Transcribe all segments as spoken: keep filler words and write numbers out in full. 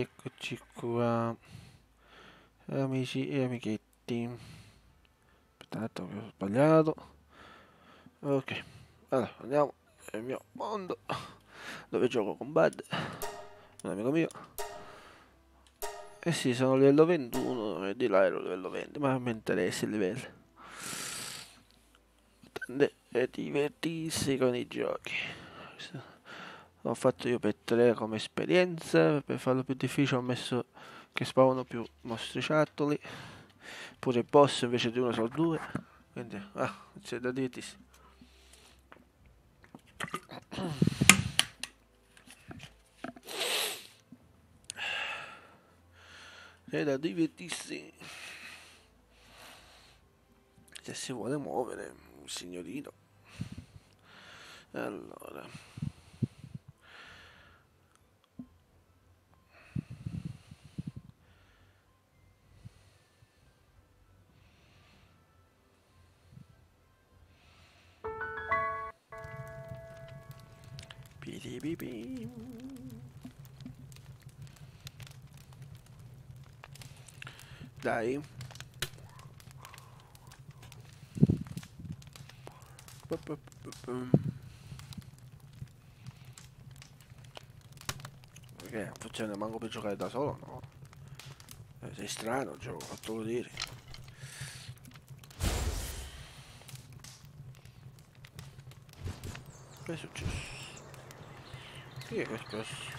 eccoci qua, amici e amichetti. Aspettate, ho sbagliato. Ok, allora andiamo nel mio mondo dove gioco con Bud, un amico mio. Eh sì, sono livello ventuno e di là ero livello venti, ma mi interessa il livello. Tende e divertirsi con i giochi. L'ho fatto io per tre come esperienza, per farlo più difficile ho messo che spawnano più mostriciattoli, pure il boss invece di uno sono due, quindi ah, c'è da dirti. C'è da divertirsi se si vuole muovere, signorino. Allora, Piripipi. Dai. Perché non funziona manco per giocare da solo, no? Eh, sei strano il gioco, fatelo dire. Che è successo? Chi è che è successo?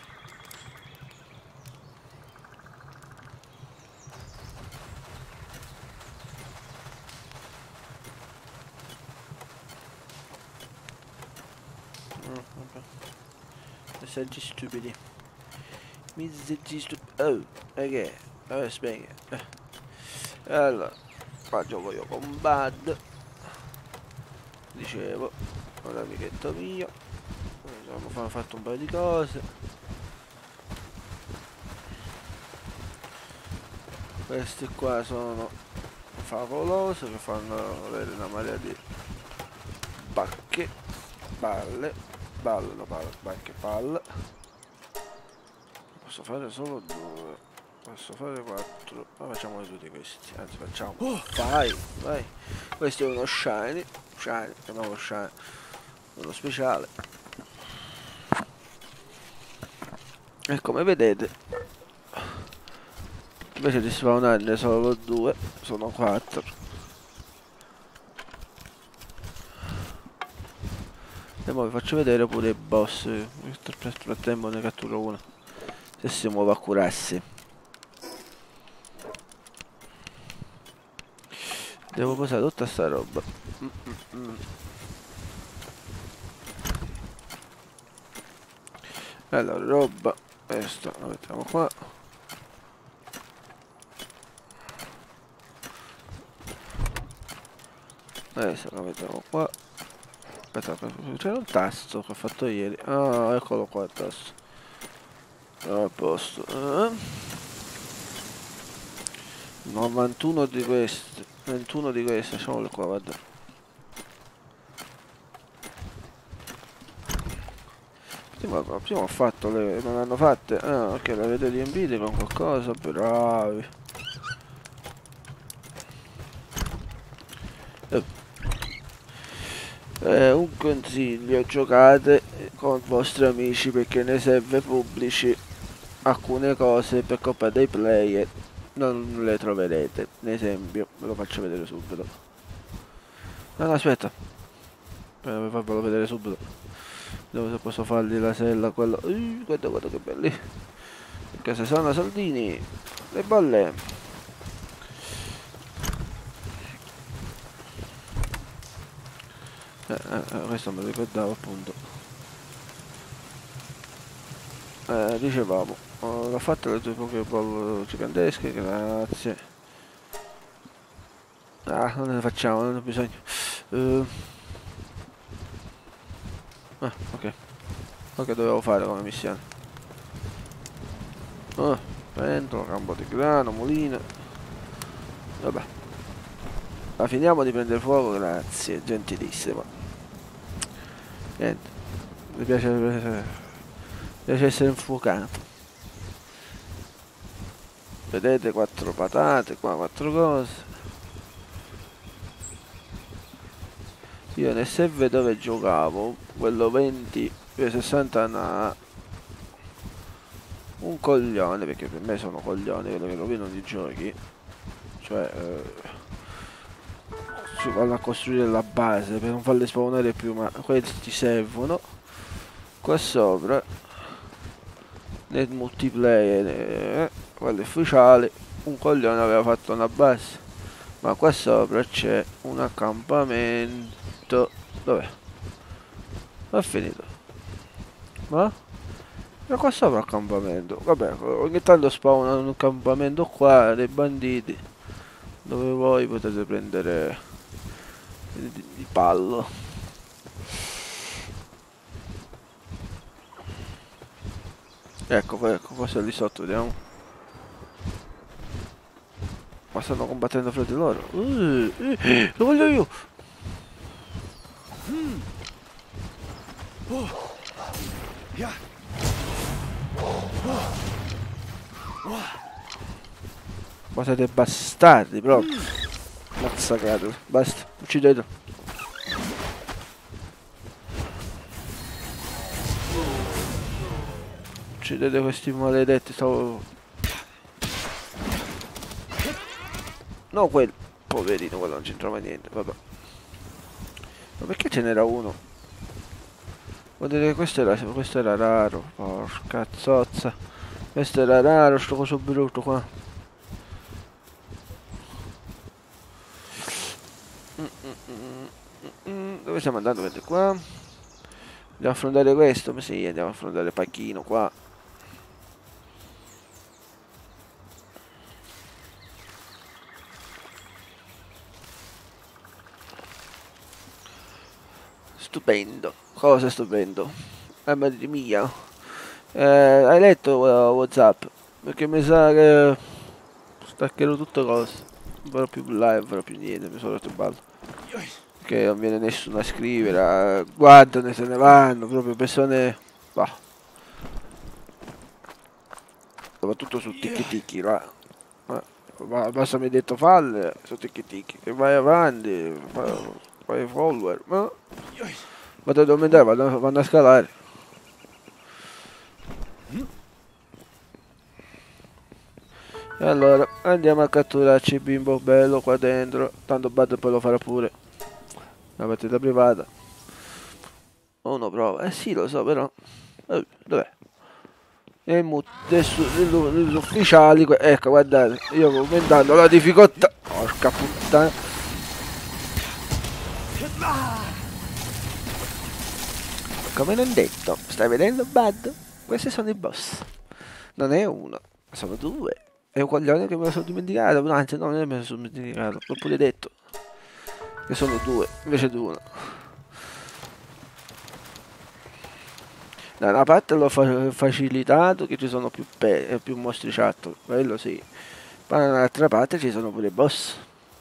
Oh, vabbè. Messaggi stupidi. Messaggi stupidi. Oh, e che? Vabbè, spiega. Eh. Allora, qua gioco io con Bud. Dicevo, un amichetto mio. Abbiamo fatto un paio di cose. Questi qua sono favolosi, che fanno avere una marea di bacche, palle, ballano, palle, bacche, palle. Posso fare solo due, posso fare quattro, ma facciamo tutti questi, anzi facciamo, oh, vai, vai. Questo è uno shiny, shiny, chiamiamolo shiny, uno speciale. E come vedete, invece di spawnarne solo due, sono quattro. E ora vi faccio vedere pure i boss, nel frattempo ne catturo uno, se si muove a curarsi. Devo posare tutta sta roba. Mm -mm -mm. Allora, roba, questa la mettiamo qua. Questa la mettiamo qua. Aspetta, c'era un tasto che ho fatto ieri. Ah, eccolo qua il tasto. A posto. Eh. novantuno di queste. ventuno di queste, facciamole qua, guarda. Prima, prima ho fatto le. Non hanno fatte. Ah, ok, le avete riempite con qualcosa, bravi. Eh. Eh, un consiglio, giocate con i vostri amici perché nei server pubblici alcune cose per colpa dei player non le troverete. Un esempio, ve lo faccio vedere subito. No, no, aspetta, per farvelo vedere subito. Dove se posso fargli la sella, quello. Uh, guarda, guarda che belli. Perché se sono soldini, le bolle. Eh, eh, questo me lo ricordavo appunto. Eh, dicevamo, ho fatto le tue pokéball gigantesche, grazie. Ah, non ne facciamo, non ho bisogno. Uh. Ah, ok. Ok, dovevo fare come missione. Oh, pentola, campo di grano, mulino. Vabbè. Ma finiamo di prendere fuoco, grazie, gentilissimo. Niente. Mi piace, mi piace essere infuocato. Vedete, quattro patate, qua quattro cose. Io nel server dove giocavo, quello venti sessanta na, un coglione, perché per me sono coglioni quello che rovinano i giochi. Cioè, eh, si vanno a costruire la base per non farle spawnare più, ma questi servono. Qua sopra, nel multiplayer, eh, quello ufficiale, un coglione aveva fatto una base. Ma qua sopra c'è un accampamento. Dov'è? È finito. Ma? Ma qua sopra accampamento. Vabbè, ogni tanto spawna un accampamento qua dei banditi, dove voi potete prendere il, il pallo. Ecco, ecco, cosa lì sotto, vediamo. Ma stanno combattendo fra di loro. Uh, uh, lo voglio io. Mm. Oh. Yeah. Oh. Oh. Ma siete bastardi proprio. Massacratelo. Basta, uccidetelo. Uccidete questi maledetti. Stavo... No, quel poverino, quello non c'entrava niente, vabbè. Ma perché ce n'era uno? Guardate che questo era, questo era raro. Porca zozza. Questo era raro, sto coso brutto qua. Mm, mm, mm, mm, mm. Dove stiamo andando? Vedete qua. Andiamo a affrontare questo? Ma sì, andiamo a affrontare Pachino qua. Stupendo. Cosa stupendo? Eh, madre mia. Eh, hai letto uh, WhatsApp? Perché mi sa che staccherò tutte cose. Non farò più live, non farò più niente, mi sono rotto il ballo. Che non viene nessuno a scrivere, eh, guardane, se ne vanno, proprio persone... Bah. Soprattutto su tiki tiki là. Eh, basta mi hai detto falle su tiki tiki. E vai avanti, fai, fai follower. Ma... Vado ad aumentare, vanno, vanno a scalare. E allora andiamo a catturarci il bimbo bello qua dentro. Tanto Bad poi lo farà pure. Una partita privata. Uno prova. Eh sì, lo so, però. Eh, dov'è? E gli ufficiali. Ecco, guardate. Io sto aumentando la difficoltà. Porca puttana. Come non detto, stai vedendo Bad? Questi sono i boss. Non è uno, sono due. È un coglione che me lo sono dimenticato. No, anzi, no, non è me lo sono dimenticato. L'ho pure detto. Che sono due, invece di uno. Da una parte l'ho fa facilitato che ci sono più, più mostri chat, quello sì. Ma dall'altra parte ci sono pure i boss.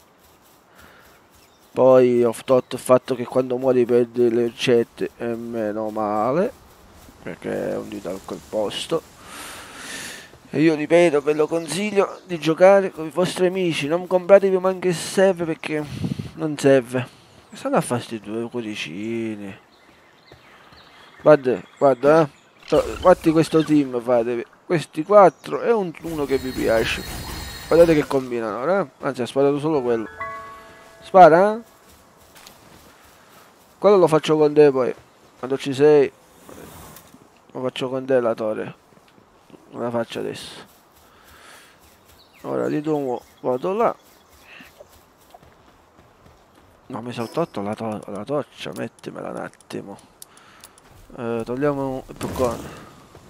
Poi ho tolto il fatto che quando muori perdi le ricette e meno male, perché è un dito al quel posto. E io ripeto, ve lo consiglio di giocare con i vostri amici, non compratevi manco il serve perché non serve. Stanno a fastidio i cuoricini. Guarda, guarda, eh. Fatti questo team, fatevi. Questi quattro e un, uno che vi piace. Guardate che combinano, eh? Anzi, ha sparato solo quello. Spara, eh? Quello lo faccio con te poi. Quando ci sei, lo faccio con te la torre. Non la faccio adesso. Ora di nuovo vado là. No, mi sono tolto la, to la torcia, mettimela un attimo. Eh, togliamo il boccone.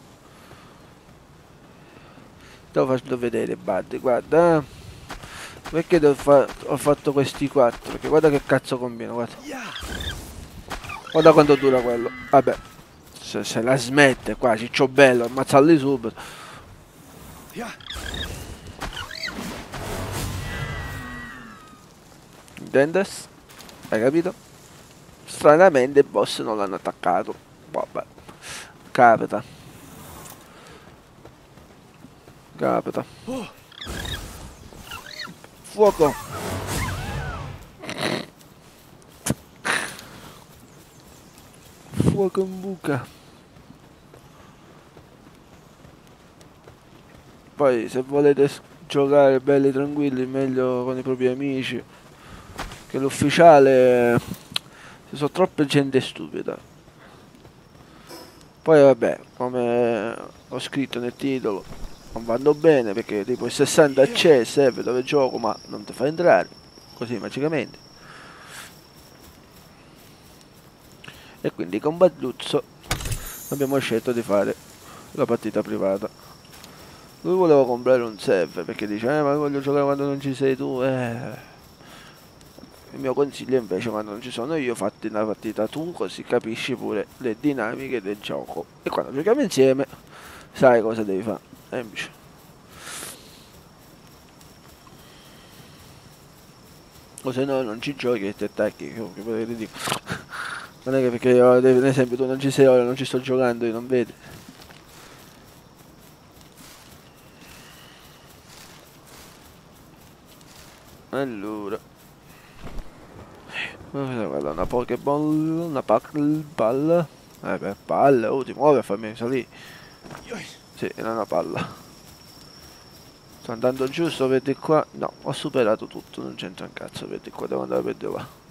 Devo farlo vedere, Buddy, guarda. Eh. Perché devo fa ho fatto questi quattro? Perché guarda che cazzo combino, guarda. Guarda quanto dura quello. Vabbè. Se, se la smette qua, ciccio bello, ammazzarli subito. Intendes? Hai capito? Stranamente i boss non l'hanno attaccato. Vabbè. Capita. Capita. Fuoco. Fuoco in buca. Poi se volete giocare belli tranquilli meglio con i propri amici, che l'ufficiale ci sono troppe gente stupida. Poi vabbè, come ho scritto nel titolo, non vanno bene perché tipo il sessanta c'è, serve dove gioco ma non ti fa entrare così magicamente. E quindi con Badluzzo abbiamo scelto di fare la partita privata. Lui voleva comprare un server perché dice eh ma voglio giocare quando non ci sei tu. Eh. Il mio consiglio invece quando non ci sono io fatti una partita tu così capisci pure le dinamiche del gioco. E quando giochiamo insieme sai cosa devi fare. Semplice. O se no non ci giochi e ti attacchi. Che dico. Non è che perché io, ad esempio tu non ci sei ora, non ci sto giocando, io non vedi. Allora. Guarda, una Pokéball, una palla. Eh beh, palla, oh ti muove a farmi salire. Sì, era una palla. Sto andando giusto, vedi qua. No, ho superato tutto, non c'entra un cazzo, vedi qua, devo andare per dove va.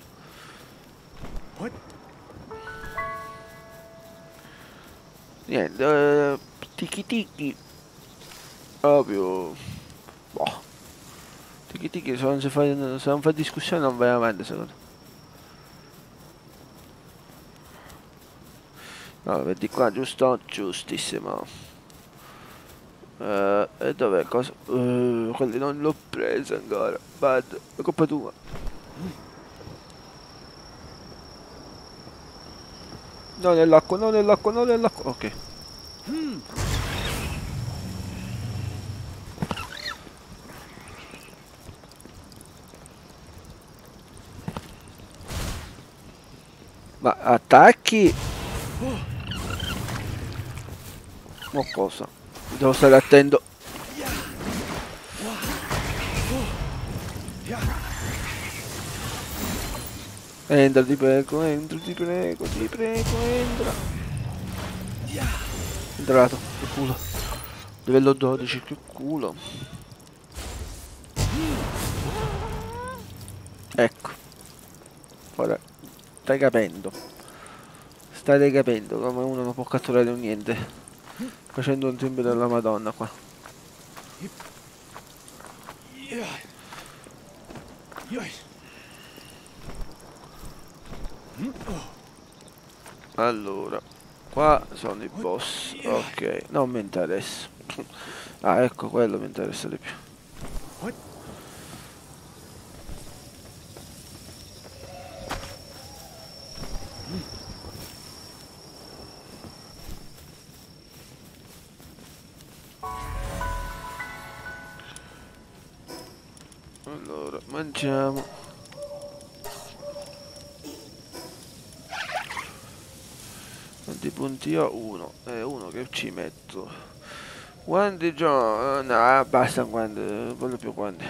Niente, eh, tiki tiki. Proprio. Boh. Tiki tiki, se non si fa, se non fa discussione non vai avanti secondo me. No, vedi qua, giusto? Giustissimo. Uh, e dov'è cosa? Uh, quelli non l'ho preso ancora. Bad, è colpa tua. No, nell'acqua, no, nell'acqua, no, nell'acqua. Ok. Ma attacchi? Ma cosa? Devo stare attento. Entra, ti prego, entra, ti prego, ti prego, entra. Entrato, che culo. Livello dodici, che culo. Ecco. Ora, stai capendo. Stai capendo come uno non può catturare un niente. Facendo un tempio della Madonna qua. Allora, qua sono i boss. Ok, non mi interessa. Ah, ecco, quello mi interessa di più. Allora, mangiamo. Quanti punti ho? Uno. È uno che ci metto. Quanti gioco? No, basta quanti. Voglio più quanti.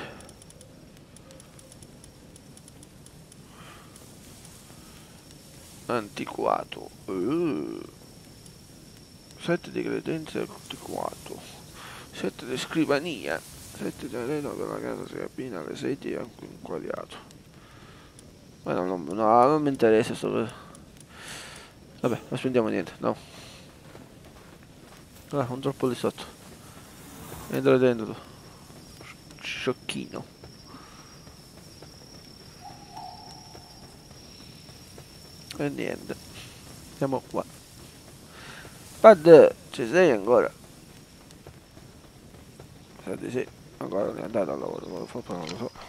Antiquato. Uh. sette di credenze antiquato. sette di scrivania. sette di arena della casa si abbina alle sedie anche inquadrato. Ma no, no, no, non mi interessa sto. Vabbè, non spendiamo niente, no. Ah, un troppo lì sotto. Entra dentro. Sciocchino. E niente. Siamo qua. Pad, ci sei ancora? Sa di sì. Ancora non è andato al lavoro, non lo so, non lo so.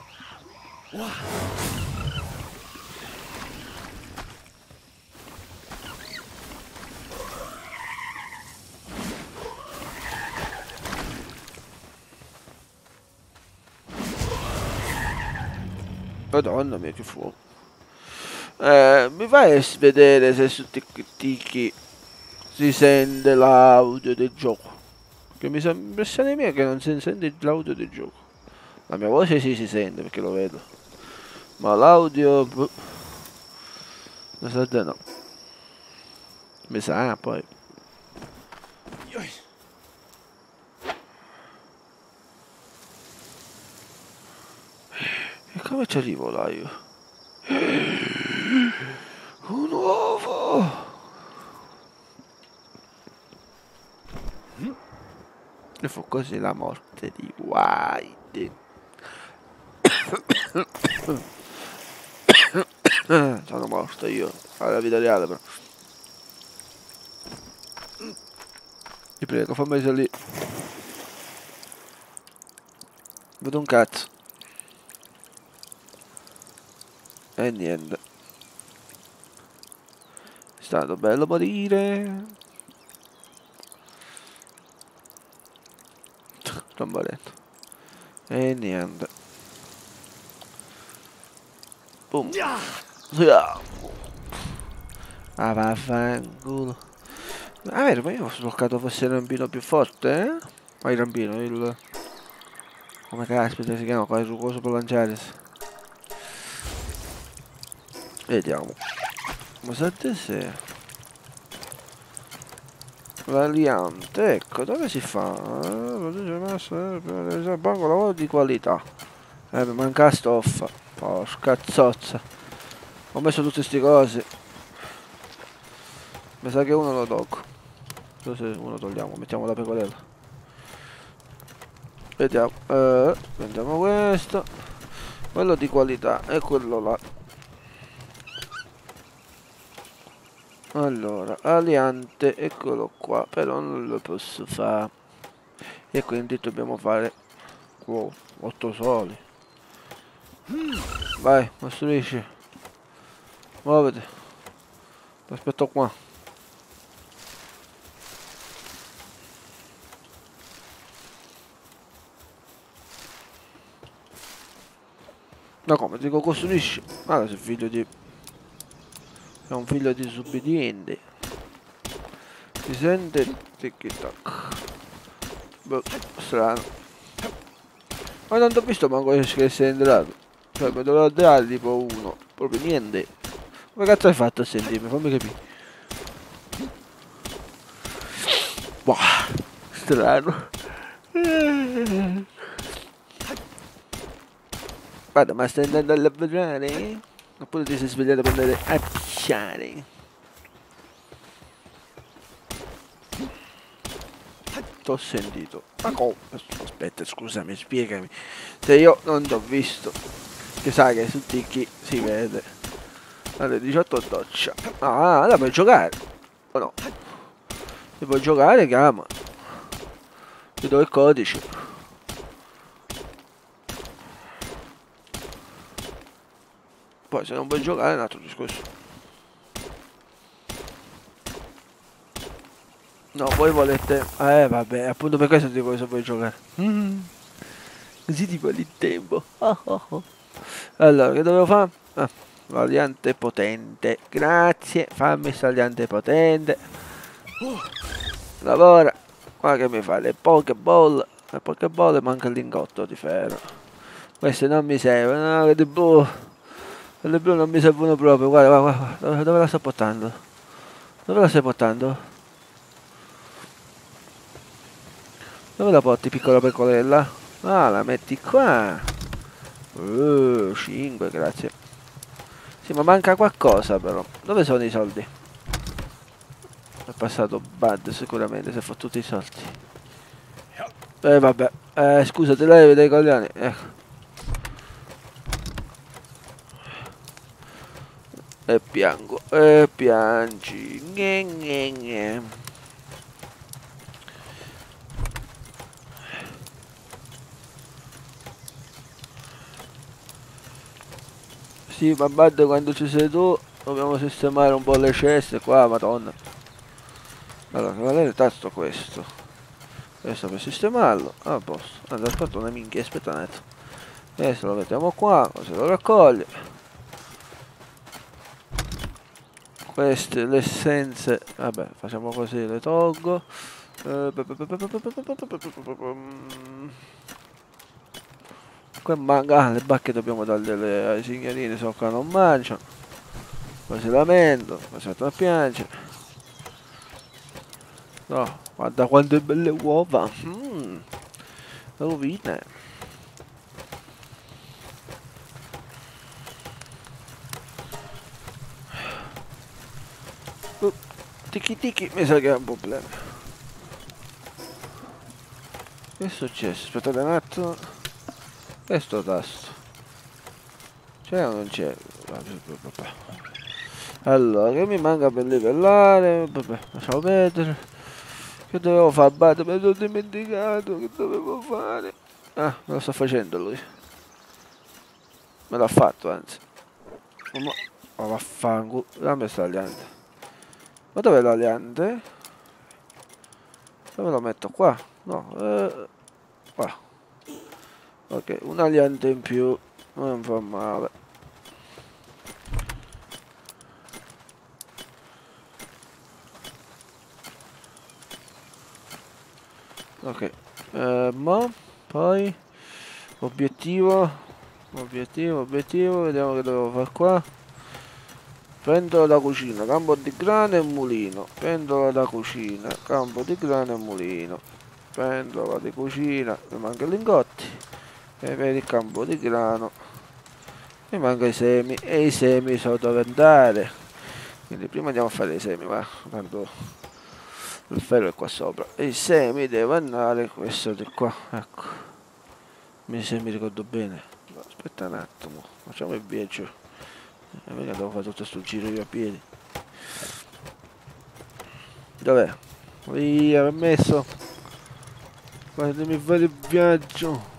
Madonna mia che fuoco. Eh, mi fai vedere se su TikTok si sente l'audio del gioco? Che mi sembra impressione mia che non si sente l'audio del gioco. La mia voce sì si sente perché lo vedo. Ma l'audio... boh, mi sa di no. Mi sa poi. E come ci arrivo là io? Un uovo! E fu così la morte di White. Sono morto io, alla vita reale però. Ti prego, fammi salire. Vedo un cazzo. E niente. È stato bello morire. Sto morendo. E niente. Boom. Ah, vaffanculo. Ah, vero, ma io ho sbloccato forse il rampino più forte, eh? Ma il rampino, il... come caspita si chiama qua, il coso per lanciare. Vediamo. Ma sette se... Variante, ecco, dove si fa? Banco lavoro di qualità. Eh, mi manca la stoffa. Porca zozza. Ho messo tutte queste cose. Mi sa che uno lo tolgo. Se uno togliamo, mettiamo la pecorella. Vediamo. Eh, prendiamo questo. Quello di qualità e quello là. Allora, aliante, eccolo qua, però non lo posso fare. E quindi dobbiamo fare... Wow, otto soli. Vai, costruisci. Muoviti. Ti aspetto qua. Ma come, dico costruisci? Ah, sei figlio di... È un figlio disobbediente. Si sente tic tac. Boh, strano. Ma non ti ho visto manco che sei entrato. Cioè, mi dovevo dare tipo uno. Proprio niente. Come cazzo hai fatto a sentirmi? Fammi capire. Boh, strano. Guarda, ma stai andando a lavorare? Oppure ti sei svegliato per andare a pisciare? T'ho sentito. Ma come? Aspetta, scusami, spiegami. Se io non ti ho visto, che sai che su Tiki si vede. Alle diciotto doccia. Ah, allora puoi giocare. O no? Se puoi giocare, chiama. Ti do il codice. Poi se non puoi giocare è un altro discorso. No, voi volete... Eh vabbè, appunto per questo dico se vuoi giocare. Mm. Così ti vuole il tempo. Oh, oh, oh. Allora, che dovevo fare? Ah, variante potente. Grazie, fammi variante potente. Lavora. Qua che mi fa le Pokéball. Le Pokéball manca il lingotto di ferro. Queste non mi servono, no, quelle blu. Quelle blu non mi servono proprio. Guarda, guarda, guarda. Dove, dove la sto portando? Dove la stai portando? Dove la porti, piccola pecorella? Ah, la metti qua. Uh, cinque, grazie. Sì, ma manca qualcosa però. Dove sono i soldi? È passato Bud sicuramente, si è fottuto i soldi. Eh vabbè, eh, scusa, te la devi dei coglioni. Ecco. E piango, e piangi. Gne, gne, gne. Sì, ma Bud, quando ci sei tu dobbiamo sistemare un po' le ceste qua, madonna. Allora, qual è il tasto questo? Questo per sistemarlo. A posto. Allora, aspetta una minchia, aspetta un attimo. Questo lo mettiamo qua, così lo raccoglie. Queste, le essenze, vabbè, facciamo così, le tolgo. Qua manca, le bacche dobbiamo darle ai signorini, so che non mangiano. Poi si lamentano, poi si mettono a piangere. No, guarda quante belle uova. Mm, rovine. Uh, tiki tiki, mi sa che è un problema. Che è successo? Aspettate un attimo. Che è sto tasto? C'è o non c'è? Allora, che mi manca per livellare? Vabbè, lasciamo perdere. Che dovevo fare? Basta, mi sono dimenticato che dovevo fare. Ah, me lo sto facendo lui. Me l'ha fatto, anzi. Ma oh, vaffanculo. Dammi sta aliante. Ma dov'è l'aliante? Dove lo metto? Qua? No, eh, qua. Ok, un aliante in più. Non fa male. Ok, eh, ma poi obiettivo, obiettivo, obiettivo, vediamo che devo fare qua. Pentola da cucina, campo di grano e mulino. Pentola da cucina, campo di grano e mulino. Pentola di cucina, mi manca i lingotti. E per il campo di grano mi manca i semi e i semi so dove andare. Quindi prima andiamo a fare i semi, va, tanto il ferro è qua sopra. E i semi devo andare questo di qua, ecco. Mi se mi ricordo bene. No, aspetta un attimo, facciamo il viaggio. E mica devo fare tutto sto giro io a piedi. Dov'è? Via, l'ho messo. Fatemi fare il viaggio.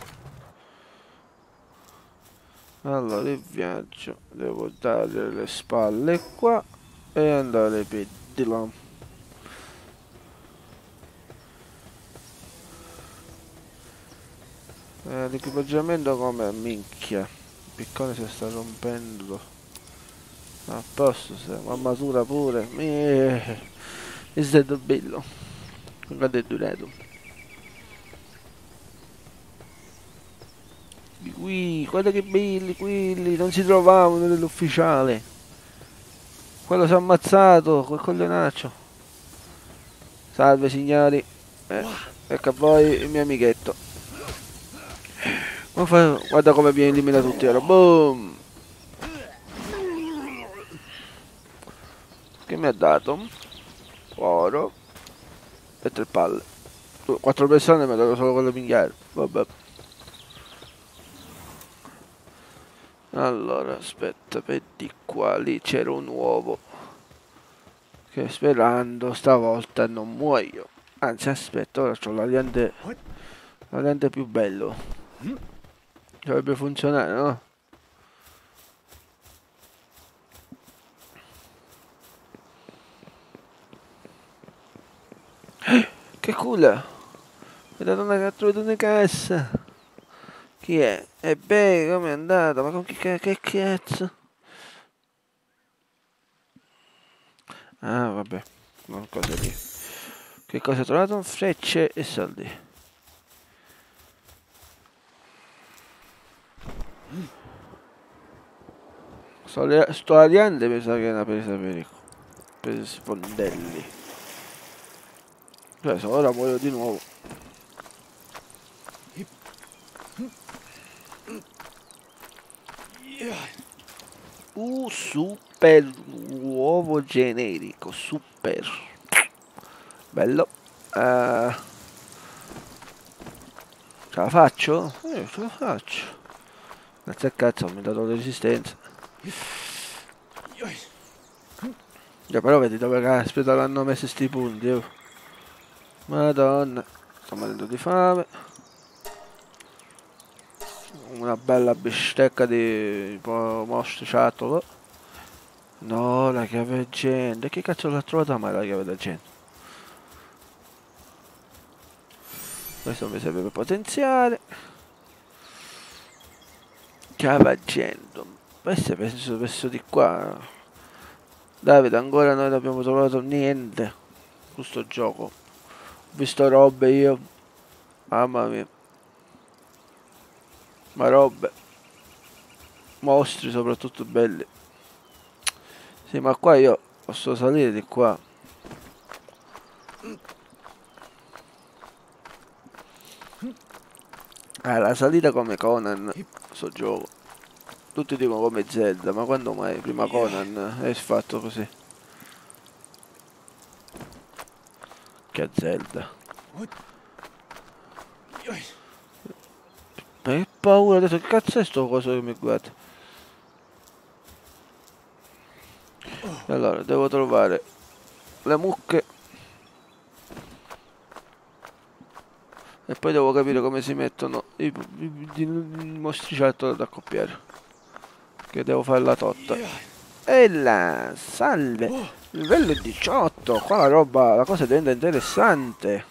Allora, il viaggio. Devo dare le spalle qua e andare per di là. Eh, l'equipaggiamento come minchia. Il piccone si sta rompendo. A posto, se armatura pure. Mi è stato bello. Guarda è durato. Qui, guarda che belli quelli, non si trovavano nell'ufficiale. Quello si è ammazzato, quel coglionaccio. Salve signori. Eh, ecco a voi il mio amichetto. Guarda come viene eliminato tutti ora. Boom! Che mi ha dato? Oro e tre palle. Quattro persone mi ha dato solo quello minchiare. Vabbè. Allora, aspetta, per di qua, lì c'era un uovo. Che sperando stavolta non muoio. Anzi, aspetta, ora c'ho l'aliante. L'aliante più bello. Dovrebbe funzionare, no? Che culo! Mi ha dato una cattura di una cassa. Chi è? E beh, come è andata? Ma con chi che, che cazzo? Ah, vabbè, non cosa lì. Che cosa ho trovato? Frecce e soldi. Sto, sto aliante mi sa che è una presa per, per spondelli. Cioè, se ora muoio di nuovo. Uh, super uovo generico, super. Bello. Uh, ce la faccio? Eh, ce la faccio. Grazie a cazzo, ho aumentato la resistenza. Già, però vedi dove caspita l'hanno messo sti punti, oh. Madonna. Sto morendo di fame. Una bella bistecca di mostriciattolo. No, la chiave agenda. Che cazzo l'ha trovata mai la chiave d'agenda? Questo mi serve per potenziare. Chiave agenda. Questo penso questo di qua. Davide, ancora noi non abbiamo trovato niente. Questo gioco. visto robe io. Mamma mia. Ma robe. Mostri soprattutto belli. Sì, ma qua io posso salire di qua. Ah, la salita come Conan, sto gioco. Tutti dicono come Zelda, ma quando mai? Prima Conan è fatto così. Che Zelda. Ma che paura adesso, che cazzo è sto coso che mi guarda? Allora, devo trovare le mucche. E poi devo capire come si mettono i, i, i, i mostriciattoli da accoppiare. Che devo fare la totta. E là, salve. Livello diciotto. Qua la roba, la cosa diventa interessante.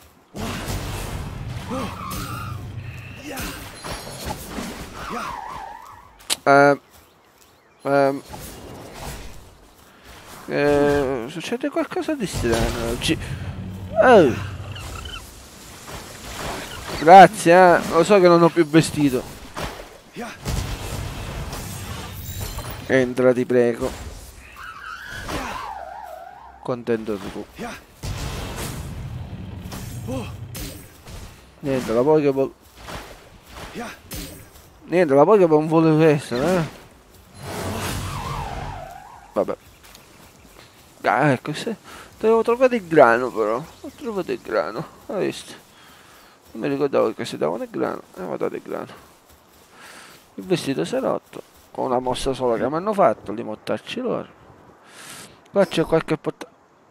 Uh, um, eh, succede qualcosa di strano oggi. Oh. Grazie, eh. Lo so che non ho più vestito. Entra, ti prego. Contento tu. Niente, la Pokéball. Niente, la Pokéball vuole essere, eh. Vabbè. Ah, ecco, se... devo trovare il grano però. Ho trovato il grano, hai visto? Non mi ricordavo che si davano il grano. E ho dato il grano. Il vestito si è rotto. Con una mossa sola che mi hanno fatto, di mortarci loro. Qua c'è qualche pot...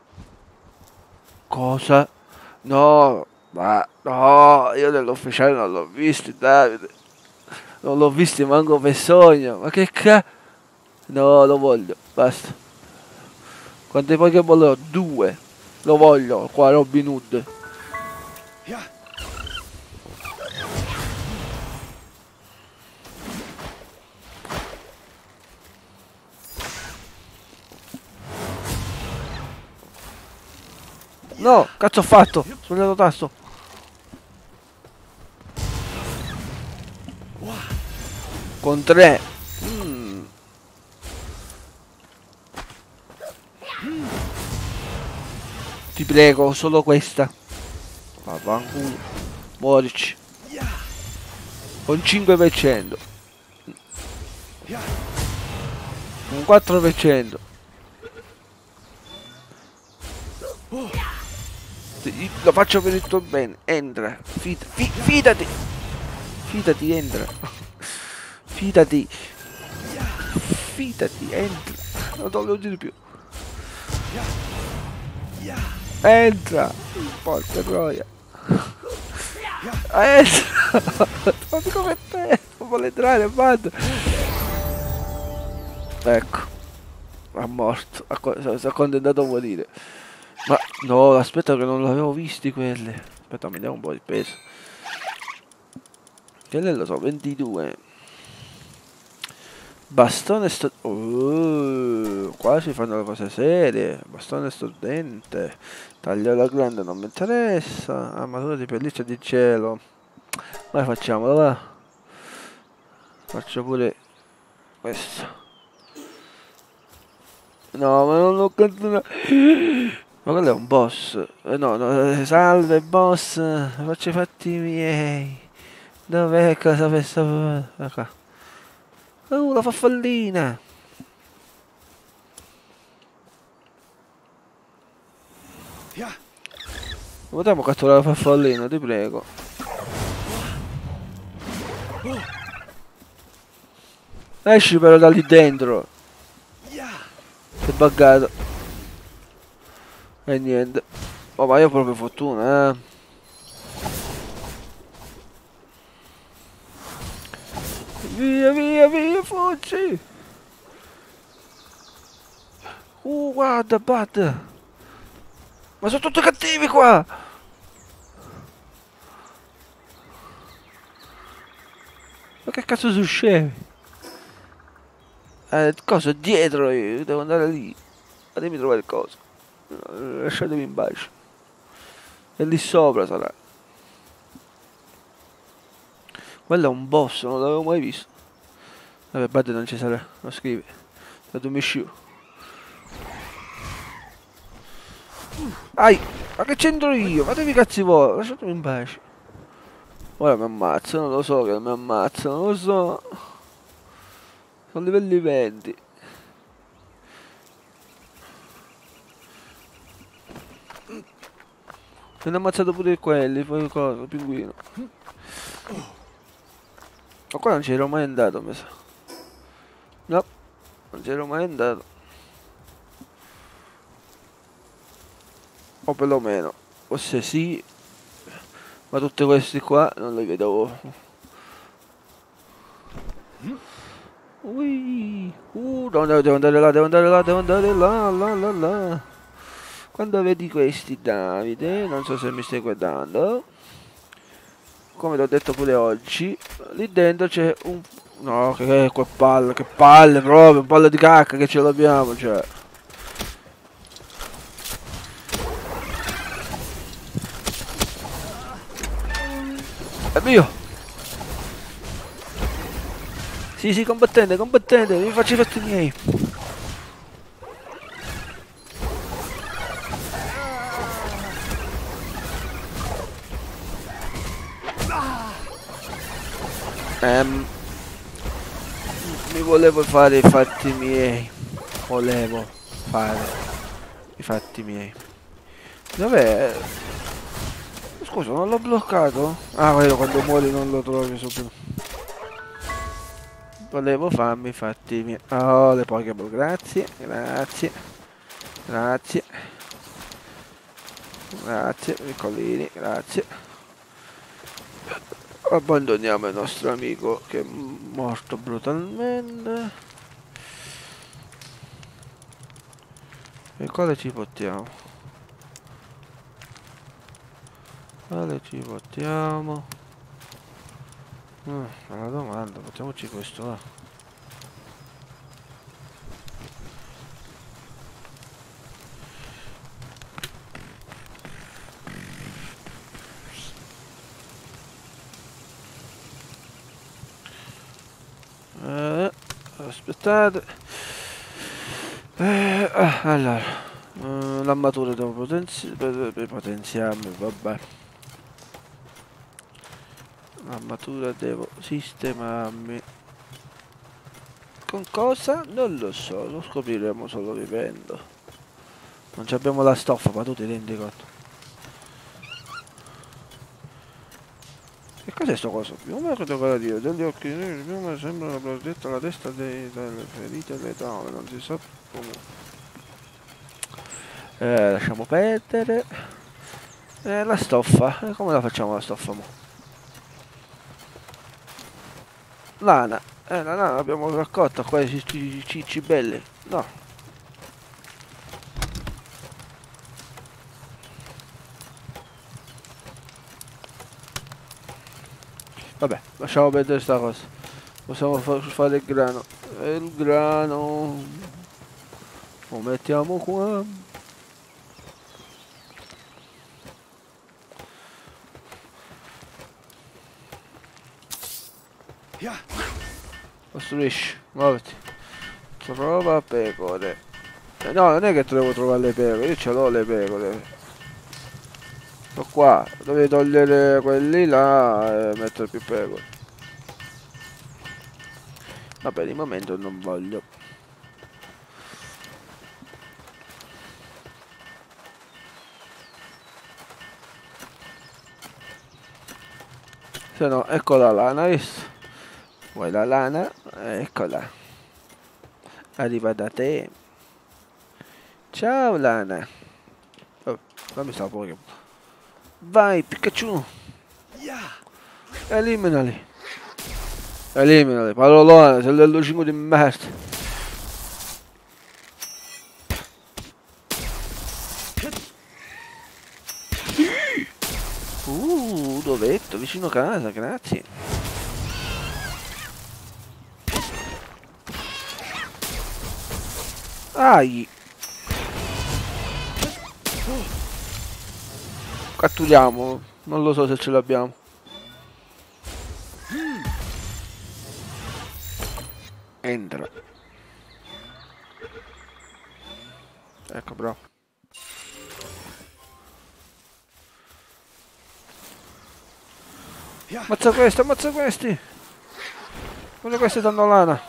Cosa? No, ma no, io nell'ufficiale non l'ho visto, Davide. Non l'ho visto manco per sogno. Ma che ca... No, lo voglio, basta. Quante Pokéball ho? Due. Lo voglio, qua Robin Hood. No, cazzo ho fatto? Sbagliato tasto. Con tre. Mm. Ti prego, solo questa. Vaffanculo. Muorici. Con cinque per cento. Con quattro per cento. Lo faccio per il tuo bene. Entra. Fida, fi, fidati. Fidati, entra. Fidati. Fidati, entra. Non te lo dire più. Entra. Porca troia. Entra. Non come te. Non vuole entrare, vado. Ecco. Ha morto. Si è condannato a morire. Ma no, aspetta che non l'avevo visti quelli. Aspetta, mi diamo un po' di peso. Che lei lo so, ventidue. Bastone sto... Oh, qua si fanno le cose serie. Bastone studente. Tagliola grande non mi interessa. Armatura di pelliccia di cielo. Vai, facciamolo, va. Faccio pure questo. No, ma non l'ho cantato. Ma quello è un boss. Eh, no, no, salve boss. Faccio i fatti miei. Dov'è cosa penso? Ecco. Oh, la farfallina. Potremmo catturare la farfallina, ti prego. Esci però da lì dentro. Sei buggato. E niente. Oh, ma io ho proprio fortuna, eh. Via, via, via, fuggi. Uh, guarda, Bud. Ma sono tutti cattivi qua. Ma che cazzo succede? Eh, cosa? Dietro io, devo andare lì. Fatemi trovare il coso. Lasciatemi in pace. E lì sopra sarà. Quello è un boss, non l'avevo mai visto. Vabbè, Bad non ci sarà, lo scrive. Da tu mi sciù. Ai! Ma che c'entro io? Fatevi cazzi voi, lasciatemi in pace. Ora mi ammazzano, lo so che mi ammazzano, lo so. Sono livelli venti. Mi hanno ammazzato pure quelli, poi cosa, pinguino. Ma qua non c'ero mai andato, mi sa. No, non c'ero mai andato. O perlomeno, forse sì. Ma tutti questi qua non li vedo. Ui. Uh, no, no, devo andare là, devo andare là, devo andare là, là, là, là. Quando vedi questi, Davide, non so se mi stai guardando, come l'ho detto pure oggi, lì dentro c'è un... No, che, che, che palle, che palle proprio, un palle di cacca che ce l'abbiamo, cioè. È mio! Sì, sì, combattente, combattente, mi faccio i fatti miei. Ehm, mi volevo fare i fatti miei. Volevo fare i fatti miei. Dov'è? Scusa, non l'ho bloccato? Ah, vero, quando muori non lo trovi subito. Volevo farmi i fatti miei. Oh, le Pokéball, grazie, grazie, grazie. Grazie, piccolini, grazie. Abbandoniamo il nostro amico che è morto brutalmente. E quale ci portiamo? Quale ci portiamo? Mm, una domanda, portiamoci questo là. Eh, aspettate. Eh, ah, allora, eh, l'armatura devo potenzi per, per potenziarmi, vabbè. L'armatura devo sistemarmi. Con cosa? Non lo so, lo scopriremo solo vivendo. Non abbiamo la stoffa, ma tu ti rendi conto? Che cos'è sto coso? Piuma che devo dire, degli occhi neri, piuma sembra una progetto alla testa dei, delle ferite letali, non si sa come. Eh, lasciamo perdere. Eh, la stoffa, eh, come la facciamo la stoffa mo? Lana, eh, la lana l'abbiamo raccolta qua, i cicci belli, no. Vabbè, lasciamo perdere sta cosa. Possiamo fa fare il grano. E il grano lo mettiamo qua. Costruisci, muoviti. Trova pecore. Eh, no, non è che devo trovare le pecore, io ce l'ho le pecore. Sto qua, dovevi togliere quelli là e mettere più pecore. Vabbè, di momento non voglio. Se no, ecco la lana, visto? Vuoi la lana? Eccola. Arriva da te. Ciao lana. Oh, fammi sta Pokémon. Vai, Pikachu. Eliminali. Eliminali, parolone, sei dell'ucino di merda. Uh, dovetto, vicino casa, grazie. Ai. catturiamo, non lo so se ce l'abbiamo. Entra. Ecco, bravo. Ammazza questo, ammazza questi. Guarda, questi danno lana.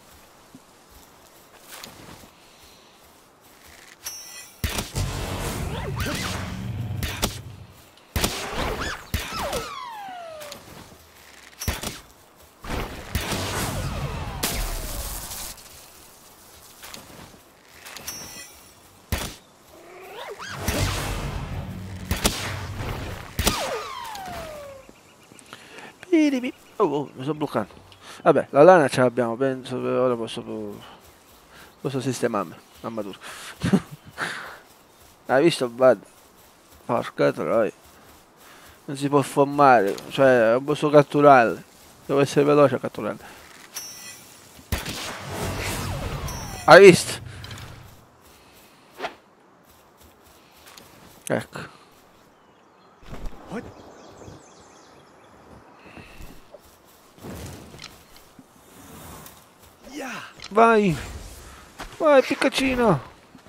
Oh, oh, mi sto bloccando. Vabbè, la lana ce l'abbiamo, penso che ora posso, posso sistemarmi. Mamma tua. Hai visto, Bud? Porca troia. Non si può formare, cioè non posso catturarle. Devo essere veloce a catturarle. Hai visto? Ecco. Vai! Vai, piccacino!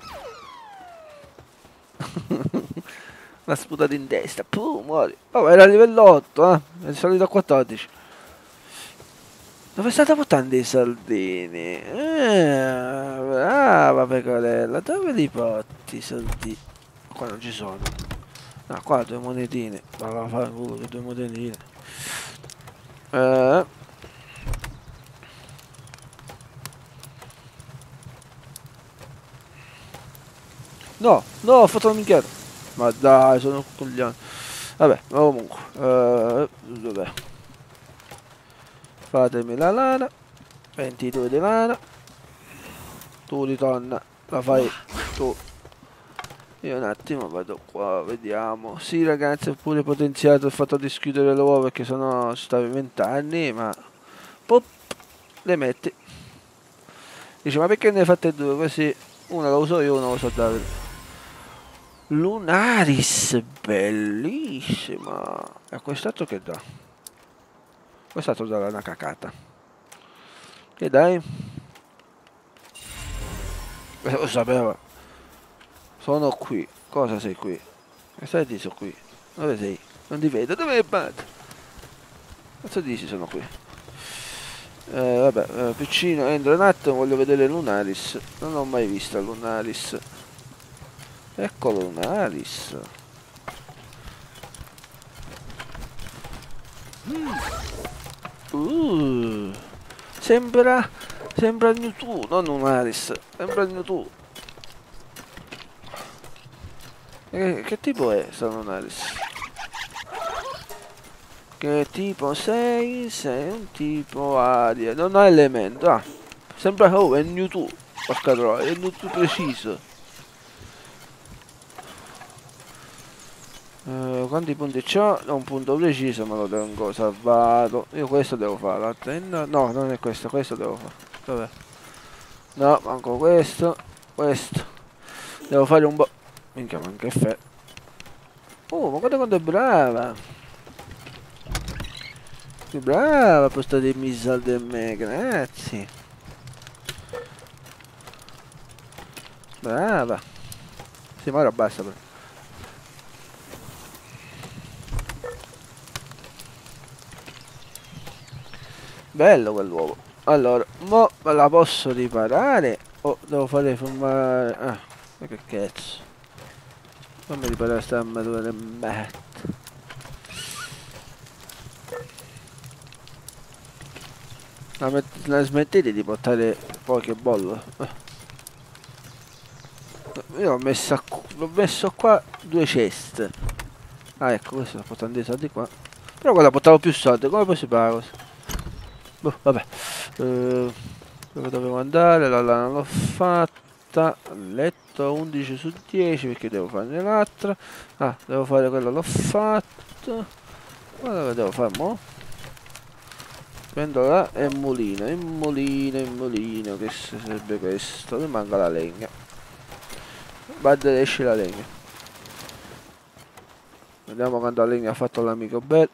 L'ha sputato in testa, pum, muori. Oh, era a livello otto, eh? È salito a quattordici. Dove state portando i soldini? Eh, brava pecorella, dove li porti i soldini? Qua non ci sono. Ah, qua due monetine. Ma va a fare culo, che due monetine. Eh... No, no, ho fatto la minchiata. Ma dai, sono un coglione. Vabbè, ma comunque. Uh, dov'è? Fatemi la lana. ventidue di lana. Tu ritorna. La fai tu. Io un attimo vado qua, vediamo. Sì ragazzi, ho pure potenziato il fatto di schiudere le uova perché sennò ci stavi vent'anni, ma... Pop, le metti. Dice, ma perché ne hai fatte due? Così una la uso io, una la uso Davide. Lunaris, bellissima. E quest'altro che dà? Quest'altro dà una cacata. Che dai? Eh, lo sapevo. Sono qui. Cosa sei qui? E stai dici qui? Dove sei? Non ti vedo. Dove è Bud? Cosa dici sono qui? Eh, vabbè, eh, piccino, entro un attimo, voglio vedere Lunaris. Non l'ho mai vista Lunaris. Ecco Lunaris. Uh, sembra sembra Mewtwo, non Lunaris, sembra Mewtwo. Eh, che tipo è sta Lunaris? Che tipo sei? Sei un tipo aria, non ha elemento, ah. Sembra, oh, è Mewtwo, porca troia, è Mewtwo preciso. Uh, quanti punti c'ho? Un punto preciso me lo tengo salvato. Io questo devo fare. No, no, non è questo, questo devo fare. Vabbè. No, manco questo. Questo. Devo fare un po'. Minchia, ma che fe. Oh, ma guarda quanto è brava. Che brava posta dei missile di me, grazie. Brava. Sì, ma ora basta però. Bello quell'uovo. Allora, mo me la posso riparare o devo fare formare... Ah, ma che cazzo. Fammi riparare sta armatura del merda. La, la smettete di portare Pokéball? Eh. Io ho messo, l'ho messo qua due ceste. Ah, ecco, questo sta portando i soldi qua. Però quella portavo più soldi, come poi si paga così? Boh, vabbè, uh, dove dovevo andare? La lana l'ho fatta. Letto undici su dieci perché devo farne l'altra. Ah, devo fare quello, l'ho fatto. Ma dove devo fare mo? Prendo là e mulino, il mulino, il mulino, che sarebbe questo? Mi manca la legna. Vado esce la legna. Vediamo quando lei mi ha fatto l'amico bello.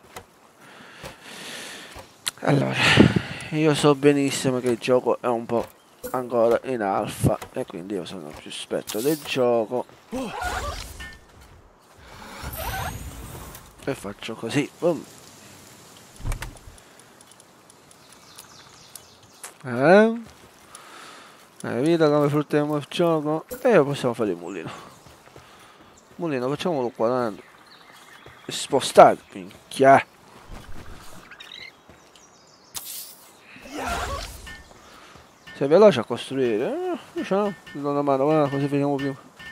Allora, io so benissimo che il gioco è un po' ancora in alfa e quindi io sono più esperto del gioco. E faccio così. Boom. Eh? Hai capito come fruttiamo il gioco? E io possiamo fare il mulino. Mulino, facciamolo quaranta. Spostare, minchia. Sei veloce a costruire? Eh, diciamo, ti do una mano, guarda, così finiamo prima.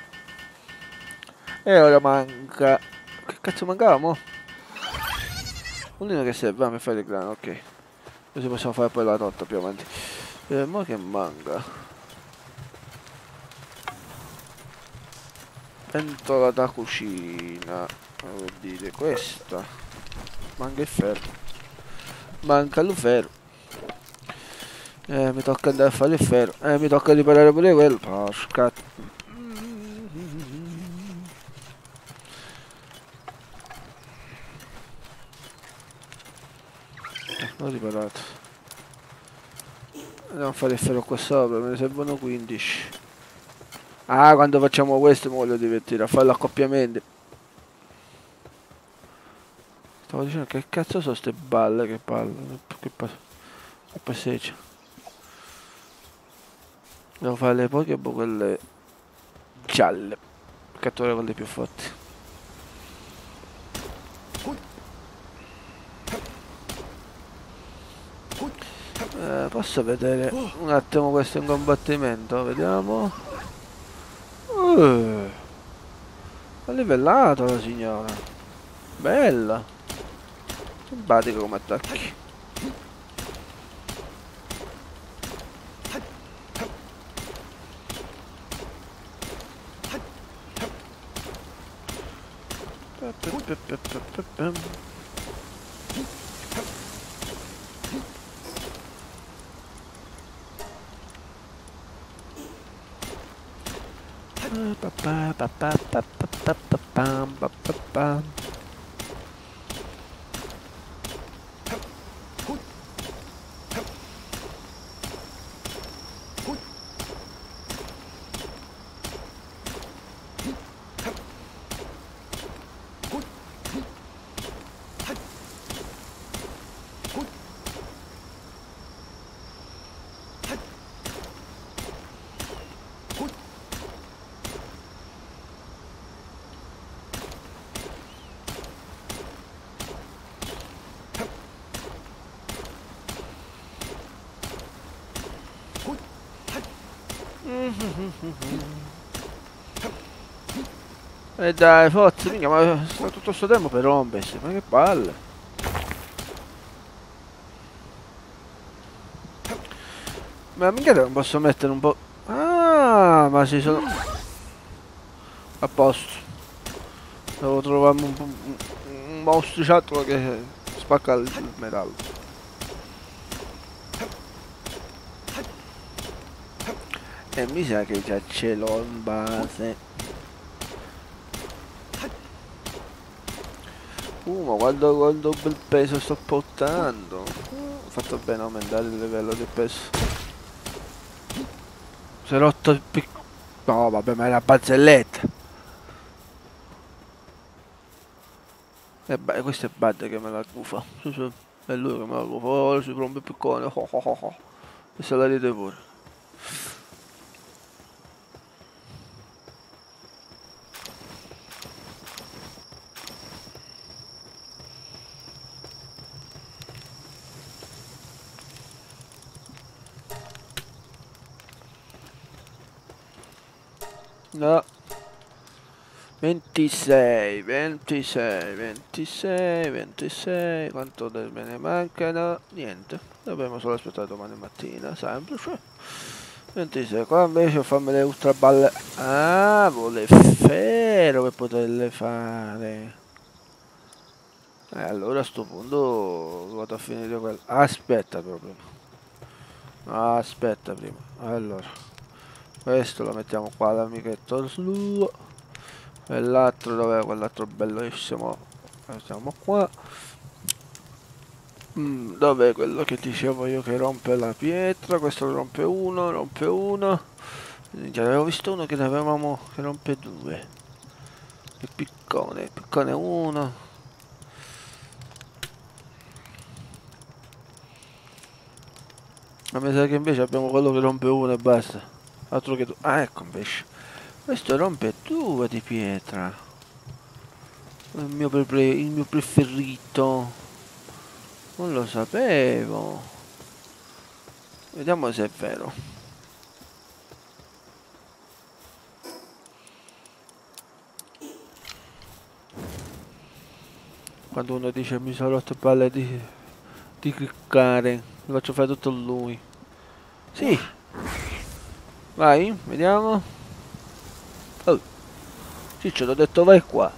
E ora manca... Che cazzo mancava, mo? Mulino che serve? Ah, mi fai il grano, ok. Così possiamo fare poi la torta più avanti. E mo che manca? Pentola da cucina. Vuol dire questa. Manca il ferro. Manca il ferro. Eh, mi tocca andare a fare il ferro. Eh, mi tocca riparare pure quello. Porca. Eh, l'ho riparato. Andiamo a fare il ferro qua sopra, me ne servono quindici. Ah, quando facciamo questo mi voglio divertire a fare l'accoppiamento. Stavo dicendo che cazzo sono ste balle, che palle, che, pa che passeggio. Devo fare le poche, boh, quelle gialle. Catturare quelle più forti. Eh, posso vedere un attimo questo in combattimento? Vediamo. Uh, ha livellato la signora. Bella. Simpatico come attacchi. E dai, forza, minchia, ma sta tutto sto tempo per rompersi, ma che palle. Ma minchia non posso mettere un po'... Ah, ma si sono... A posto. Devo trovarmi un, un, un mostriciattolo che spacca il, il metallo. E mi sa che già ce l'ho in base. Uh, ma guarda quanto bel peso sto portando. Ho fatto bene a aumentare il livello di peso. Si è rotto il pic... No, vabbè, ma è una barzelletta. E beh, questo è Bad che me la gufa. Sì, sì. È lui che me la gufa. Oh, si rompe il piccone. Oh, oh, oh, oh. E se la ride pure. No. ventisei, ventisei, ventisei, ventisei. Quanto me ne mancano? Niente. Dobbiamo solo aspettare domani mattina. Semplice. ventisei. Qua invece fammi le ultra balle. Ah, vuole ferro per poterle fare. E eh, allora a sto punto vado a finire quello. Aspetta proprio. Aspetta prima. Allora. Questo lo mettiamo qua l'amichetto suo. E l'altro dov'è quell'altro bellissimo Siamo qua. Mm, dov'è quello che dicevo io che rompe la pietra? Questo rompe uno, rompe uno. Già avevo visto uno che ne avevamo che rompe due. Il piccone, piccone uno. Ma mi sa che invece abbiamo quello che rompe uno e basta. Altro che tu. Ah, ecco invece. Questo rompe due di pietra. Il mio, pre il mio preferito. Non lo sapevo. Vediamo se è vero. Quando uno dice mi sono rotto palle di, di cliccare, lo faccio fare tutto lui. Sì. Vai, vediamo. Oh. Ciccio, ti ho detto vai qua.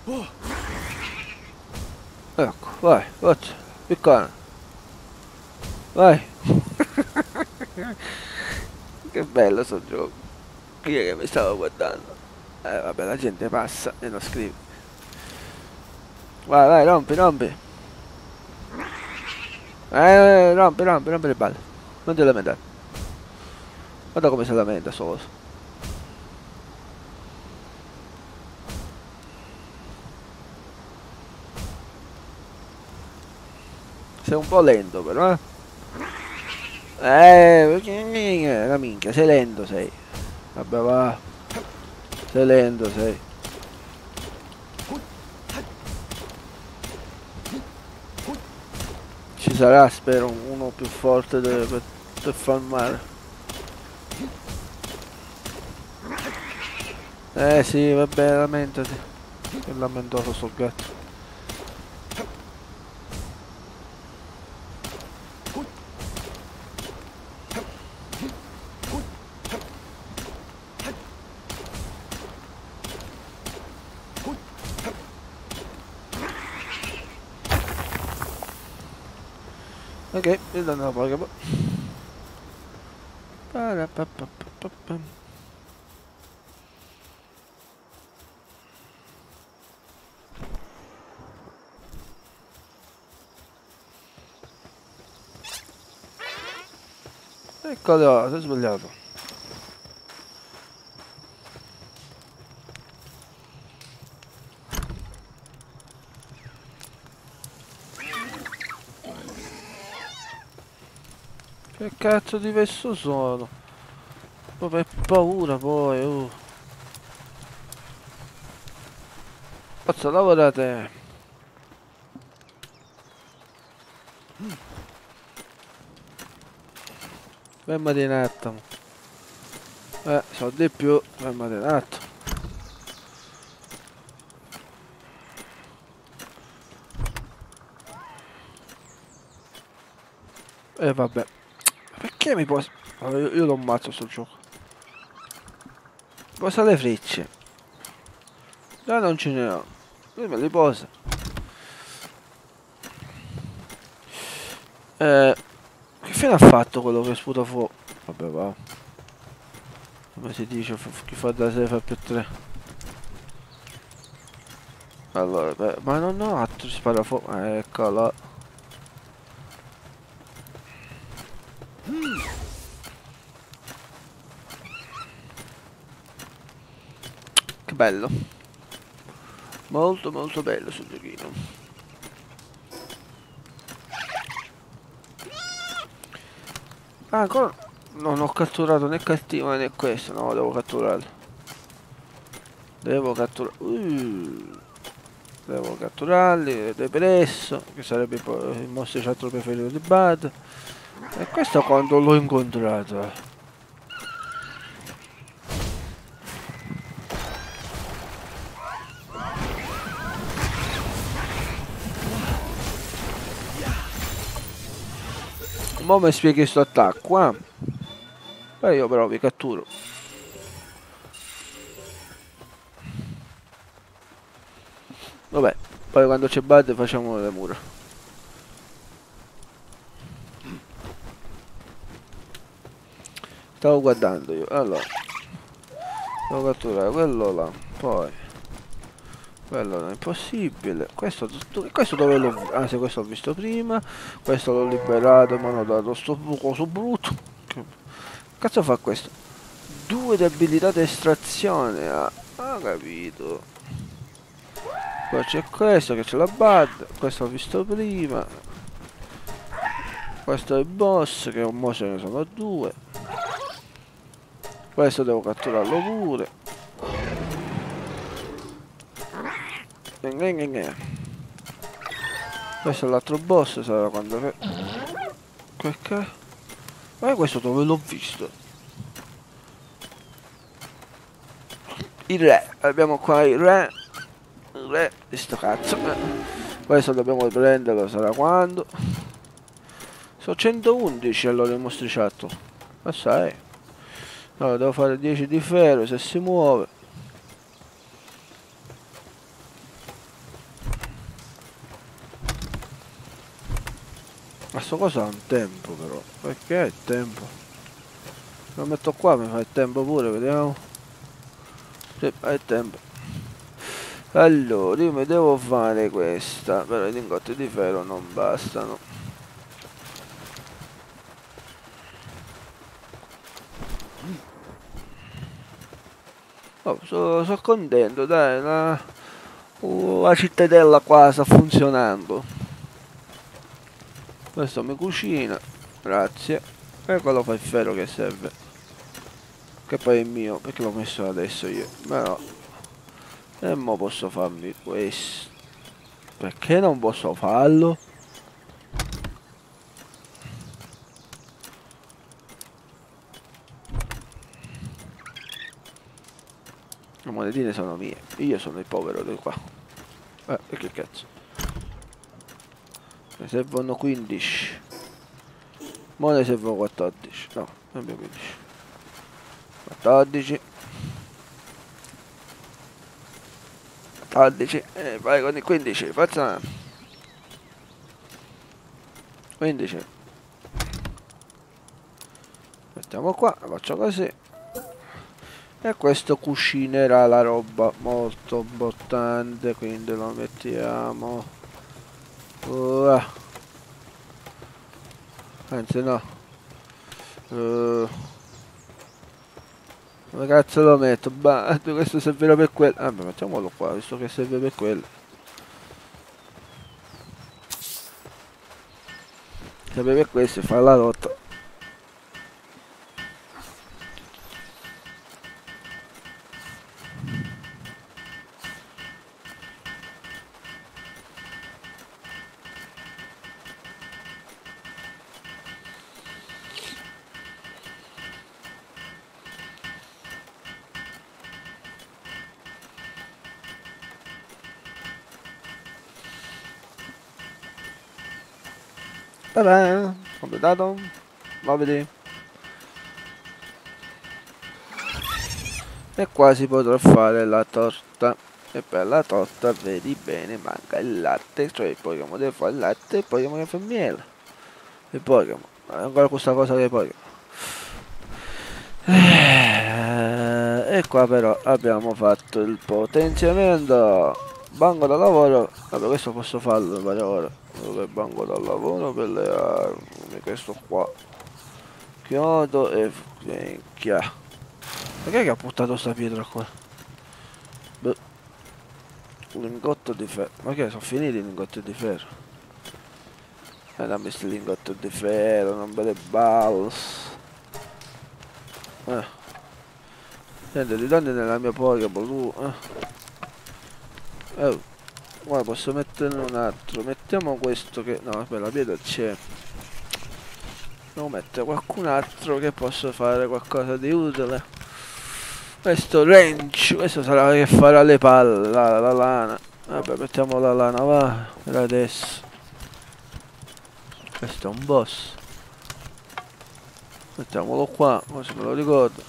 Ecco, vai, forza, piccone. Vai. Che bello sto gioco. Chi è che mi stava guardando? Eh vabbè, la gente passa e lo scrive. Vai, vai, rompi, rompi. Eh, rompi, rompi, rompi le balle. Non ti lamentare. Guarda come si lamenta sto coso. Sei un po' lento però, eh. Eh, perché la minchia, sei lento sei. Vabbè va. Sei lento sei. Ci sarà, spero, uno più forte de, per, per farmare. Eh sì, vabbè, lamentati. Che lamentoso sto gatto. Ok, io danno la paga. Eccolo, si è sbagliato. Che cazzo di verso sono? Proprio per paura poi, oh. Forza, lavorate. Fermati un attimo. Eh, so di più, fermati un attimo. E eh, vabbè. Perché mi posso... Allora, io, io lo ammazzo sto gioco. Posa le frecce. Già non ce ne ho. Lui me li posa. Eh, che fine ha fatto quello che sputa fuoco? Vabbè va. Come si dice, chi fa da sé fa più tre. Allora, beh, ma non ho altro spara fuoco. Eh, eccola. Che bello. Molto molto bello sul giochino. Ah, ancora non ho catturato né cattiva né questo. No, devo catturarlo. Devo catturare. Uh, devo catturarli. Depresso. Che sarebbe poi il mostro chat preferito di Bud. E questo quando l'ho incontrato. Mo mi spieghi sto attacco, eh? Beh, io però vi catturo. Vabbè, poi quando c'è Bud facciamo le mura. Stavo guardando io, allora. Devo catturare quello là, poi Quello non è possibile. Questo, questo dove l'ho visto? Ah, se questo l'ho visto prima. Questo l'ho liberato, ma hanno dato sto coso brutto. Che cazzo fa questo? Due di abilità di estrazione. Ah, ah, capito. Poi c'è questo che c'è la bad. Questo l'ho visto prima. Questo è il boss, che un mo ce ne sono due. Questo devo catturarlo pure. Questo è l'altro boss, sarà quando... Che... Che... Ma questo dove l'ho visto? Il re, abbiamo qua il re. Il re di sto cazzo. Questo dobbiamo prenderlo, sarà quando? Sono centoundici allora il mostriciato. Assai. Allora devo fare dieci di ferro se si muove. Ma sto cosa ha un tempo però. Perché è il tempo? Lo metto qua, mi fa il tempo pure, vediamo. Sì, è il tempo. Allora, io mi devo fare questa, però i lingotti di ferro non bastano. Oh, sono so contento, dai, la, uh, la cittadella qua sta funzionando. Questo mi cucina, grazie. E quello fa il ferro che serve. Che poi è mio, perché l'ho messo adesso io. Però... E mo posso farmi questo. Perché non posso farlo? Le monetine sono mie. Io sono il povero di qua. Eh, e che cazzo? Ne servono quindici. Mo ne servono quattordici. No, non abbiamo quindici. quattordici. quattordici. E eh, vai con i quindici. Forza. quindici. Mettiamo qua. Faccio così. E questo cucinerà la roba molto importante. Quindi lo mettiamo. Uh. Anzi no. Uh. Dove cazzo lo metto? Bah, questo servirà per quello. Ah, beh, mettiamolo qua, visto che serve per quello. Serve per questo e fa la lotta. Vabbè, completato. Muoviti. E qua si potrà fare la torta. E per la torta, vedi bene, manca il latte. Cioè il Pokémon deve fare il latte e il Pokémon deve fare il miele. Il Pokémon. Ancora questa cosa che Pokémon. E qua però abbiamo fatto il potenziamento. Banco da lavoro. Vabbè, questo posso farlo per ora. Dove banco da lavoro per le armi. Questo qua. Chiodo e minchia. Perché che ha buttato sta pietra qua? Beh. Lingotto di ferro. Ma che sono finiti i lingotti di ferro? E dammi sti lingotti di ferro, non me le balls. Eh. Niente, ritorni nella mia Pokéball tu, eh. Oh. Ora posso metterne un altro. Mettiamo questo che... No, vabbè, la pietra c'è. Devo mettere qualcun altro che possa fare qualcosa di utile. Questo range, questo sarà che farà le palle, la, la lana. Vabbè, mettiamo la lana, va, per adesso. Questo è un boss. Mettiamolo qua, così me lo ricordo.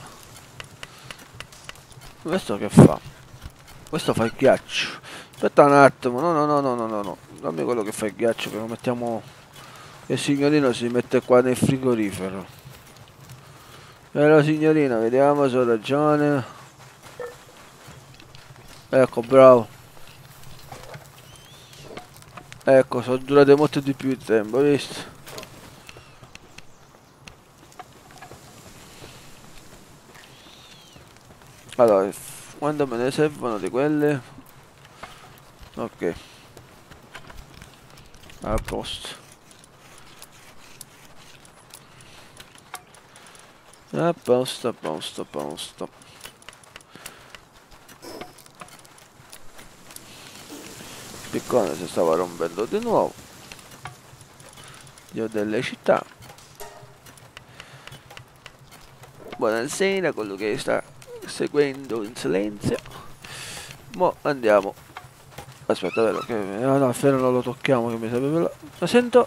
Questo che fa? Questo fa il ghiaccio. Aspetta un attimo, no no no no no no no. Dammi quello che fa il ghiaccio, che lo mettiamo... Il signorino si mette qua nel frigorifero. Vero signorina, vediamo se ho ragione. Ecco, bravo. Ecco, sono durate molto di più il tempo, visto? Allora, quando me ne servono di quelle? Ok, a posto. A posto, a posto, a posto. Piccone si stava rompendo di nuovo. Io delle città. Buonasera a quello che sta seguendo in silenzio. Mo andiamo. Aspetta, vero che... Ah no, il ferro non lo tocchiamo, che mi serve per la... Ma sento...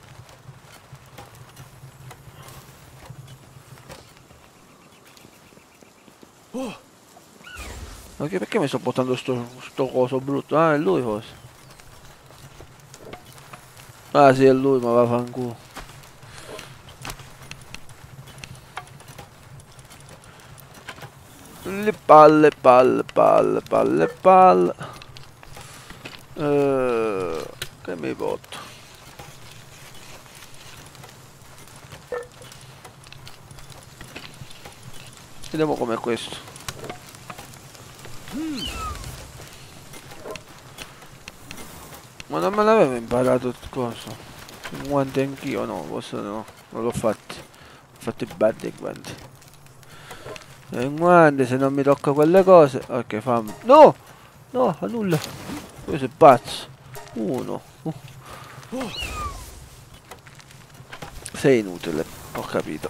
Oh, Ma che, perché mi sto portando sto, sto coso brutto? Ah, è lui forse. Ah sì, è lui, ma vaffanculo. Le palle, palle, palle, palle, palle. Uh, che mi botto. Vediamo com'è questo. Ma non me l'avevo imparato il coso. I guanti anch'io, no, forse no. Non l'ho fatti. Ho fatto i bandi e guanti. E i guanti, se non mi tocca quelle cose. Ok, fammi. No! No, a nulla. Questo è pazzo. Uno. Uh. Sei inutile, ho capito.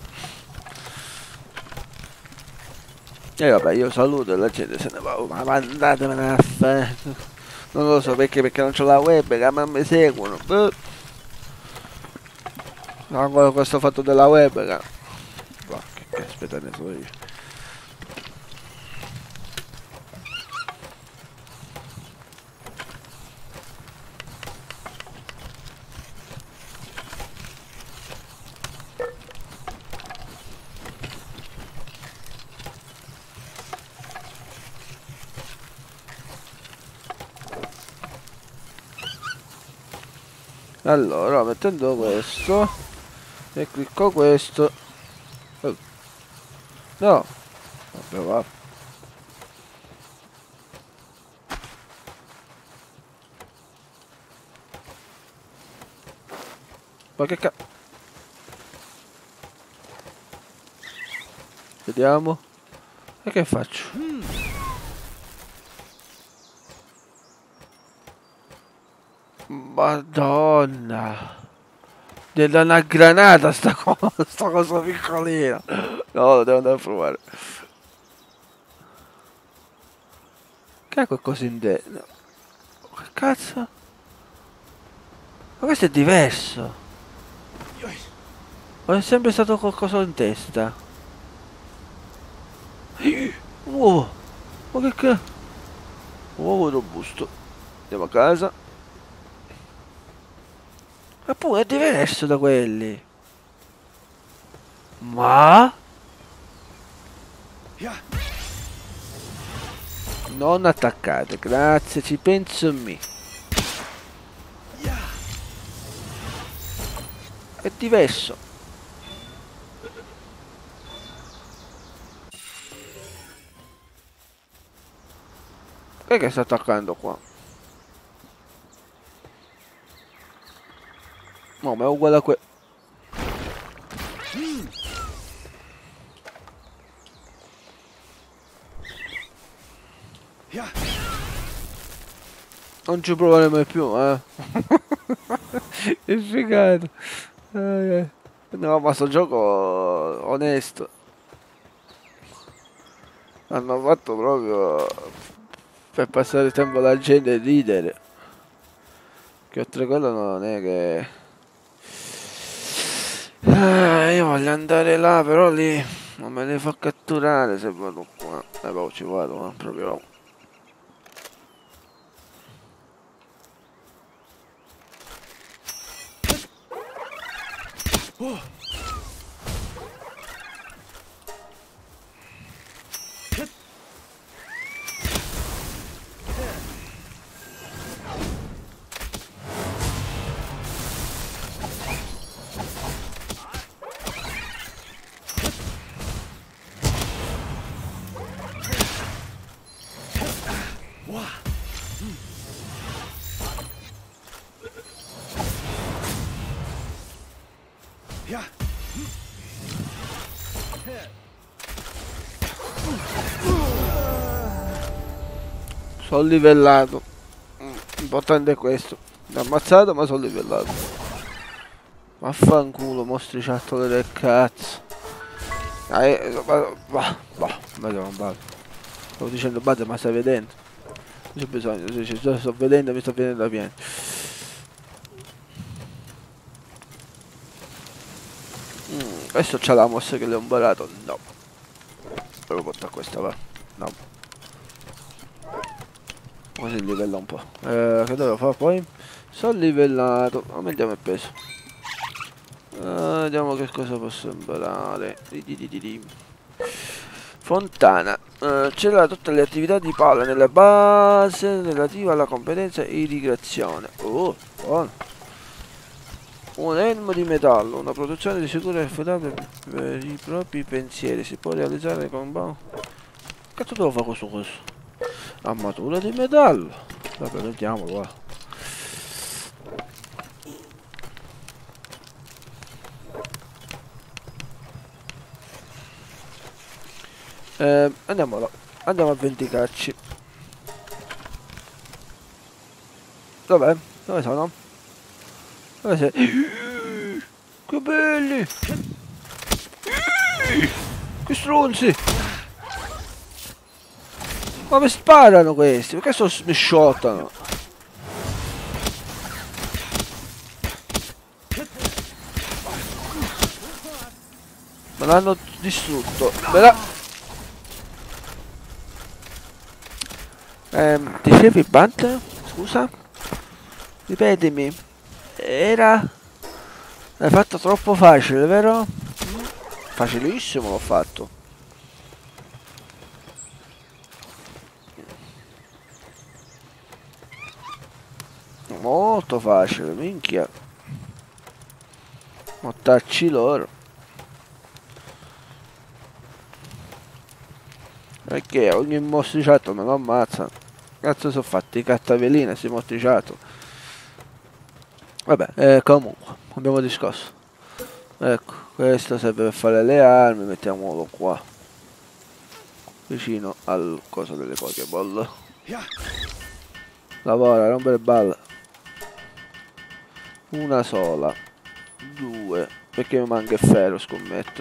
E vabbè, io saluto e la gente se ne va. Ma mandatevene a fare. Non lo so perché, perché non c'ho la webcam, ma mi seguono. Boh. Ancora questo fatto della webcam. Ma che caspita ne so io. Allora, mettendo questo e clicco questo. Oh. No, vabbè, va. Ma che ca... Vediamo. E che faccio? Madonna. Della una granata sta cosa, sta cosa piccolina. No, lo devo andare a provare. Che è qualcosa in dentro? Che cazzo? Ma questo è diverso. Ma è sempre stato qualcosa in testa. Uovo. Ma che cazzo? Uovo robusto. Andiamo a casa. Eppure è diverso da quelli. Ma? Non attaccate, grazie, ci penso a me. È diverso. Che è che sta attaccando qua? No, ma è uguale a que... Non ci provare mai più, eh. È figato. Eh, no, ma sto gioco onesto. Hanno fatto proprio per passare il tempo alla gente e ridere. Che oltre a quello non è che... Ah, io voglio andare là, però lì non me ne fa catturare se vado qua. Eh, poi ci vado, eh, proprio. Oh. Yeah. Sono livellato. L'importante è questo. Mi ha ammazzato ma sono livellato. Vaffanculo, mostriciattolo del cazzo. Eh, bah, bah, bah, ma non vale. Stavo dicendo base, ma stai vedendo? Non c'è bisogno, se sto, sto vedendo, mi sto vedendo da pieno. Mm, questo c'ha la mossa che le ho imparato? No. Devo portare questa, va. No. Così livella un po'. Eh, che devo fare poi? Sono livellato. Aumentiamo il peso. Eh, vediamo che cosa posso imparare. Di di di di di. Fontana. Eh, c'era tutte le attività di palla nella base relativa alla competenza e irrigazione. Oh, buono. Un elmo di metallo, una produzione di sicuro e affidabile per i propri pensieri. Si può realizzare con... Cazzo devo fare questo coso? Armatura di metallo. Vabbè, vediamolo, va. Eh, andiamo là. Andiamo a vendicarci. Dov'è? Dove sono? Dove sei? Che belli! Che stronzi! Ma mi sparano questi? Perché sono, mi shottano? Me l'hanno distrutto. Me la... Ehm, dicevi Bunt? Scusa? Ripetimi. Era... L'hai fatto troppo facile, vero? Facilissimo l'ho fatto. Molto facile, minchia. Mortacci loro. Perché ogni mostriciato me lo ammazza. Cazzo sono fatti cattavelina sti mostriciato. Vabbè, eh, comunque, abbiamo discusso. Ecco, questo serve per fare le armi, mettiamolo qua. Vicino al coso delle Pokéball. Lavora, rompere balle. Una sola. Due. Perché mi manca il ferro, scommetto.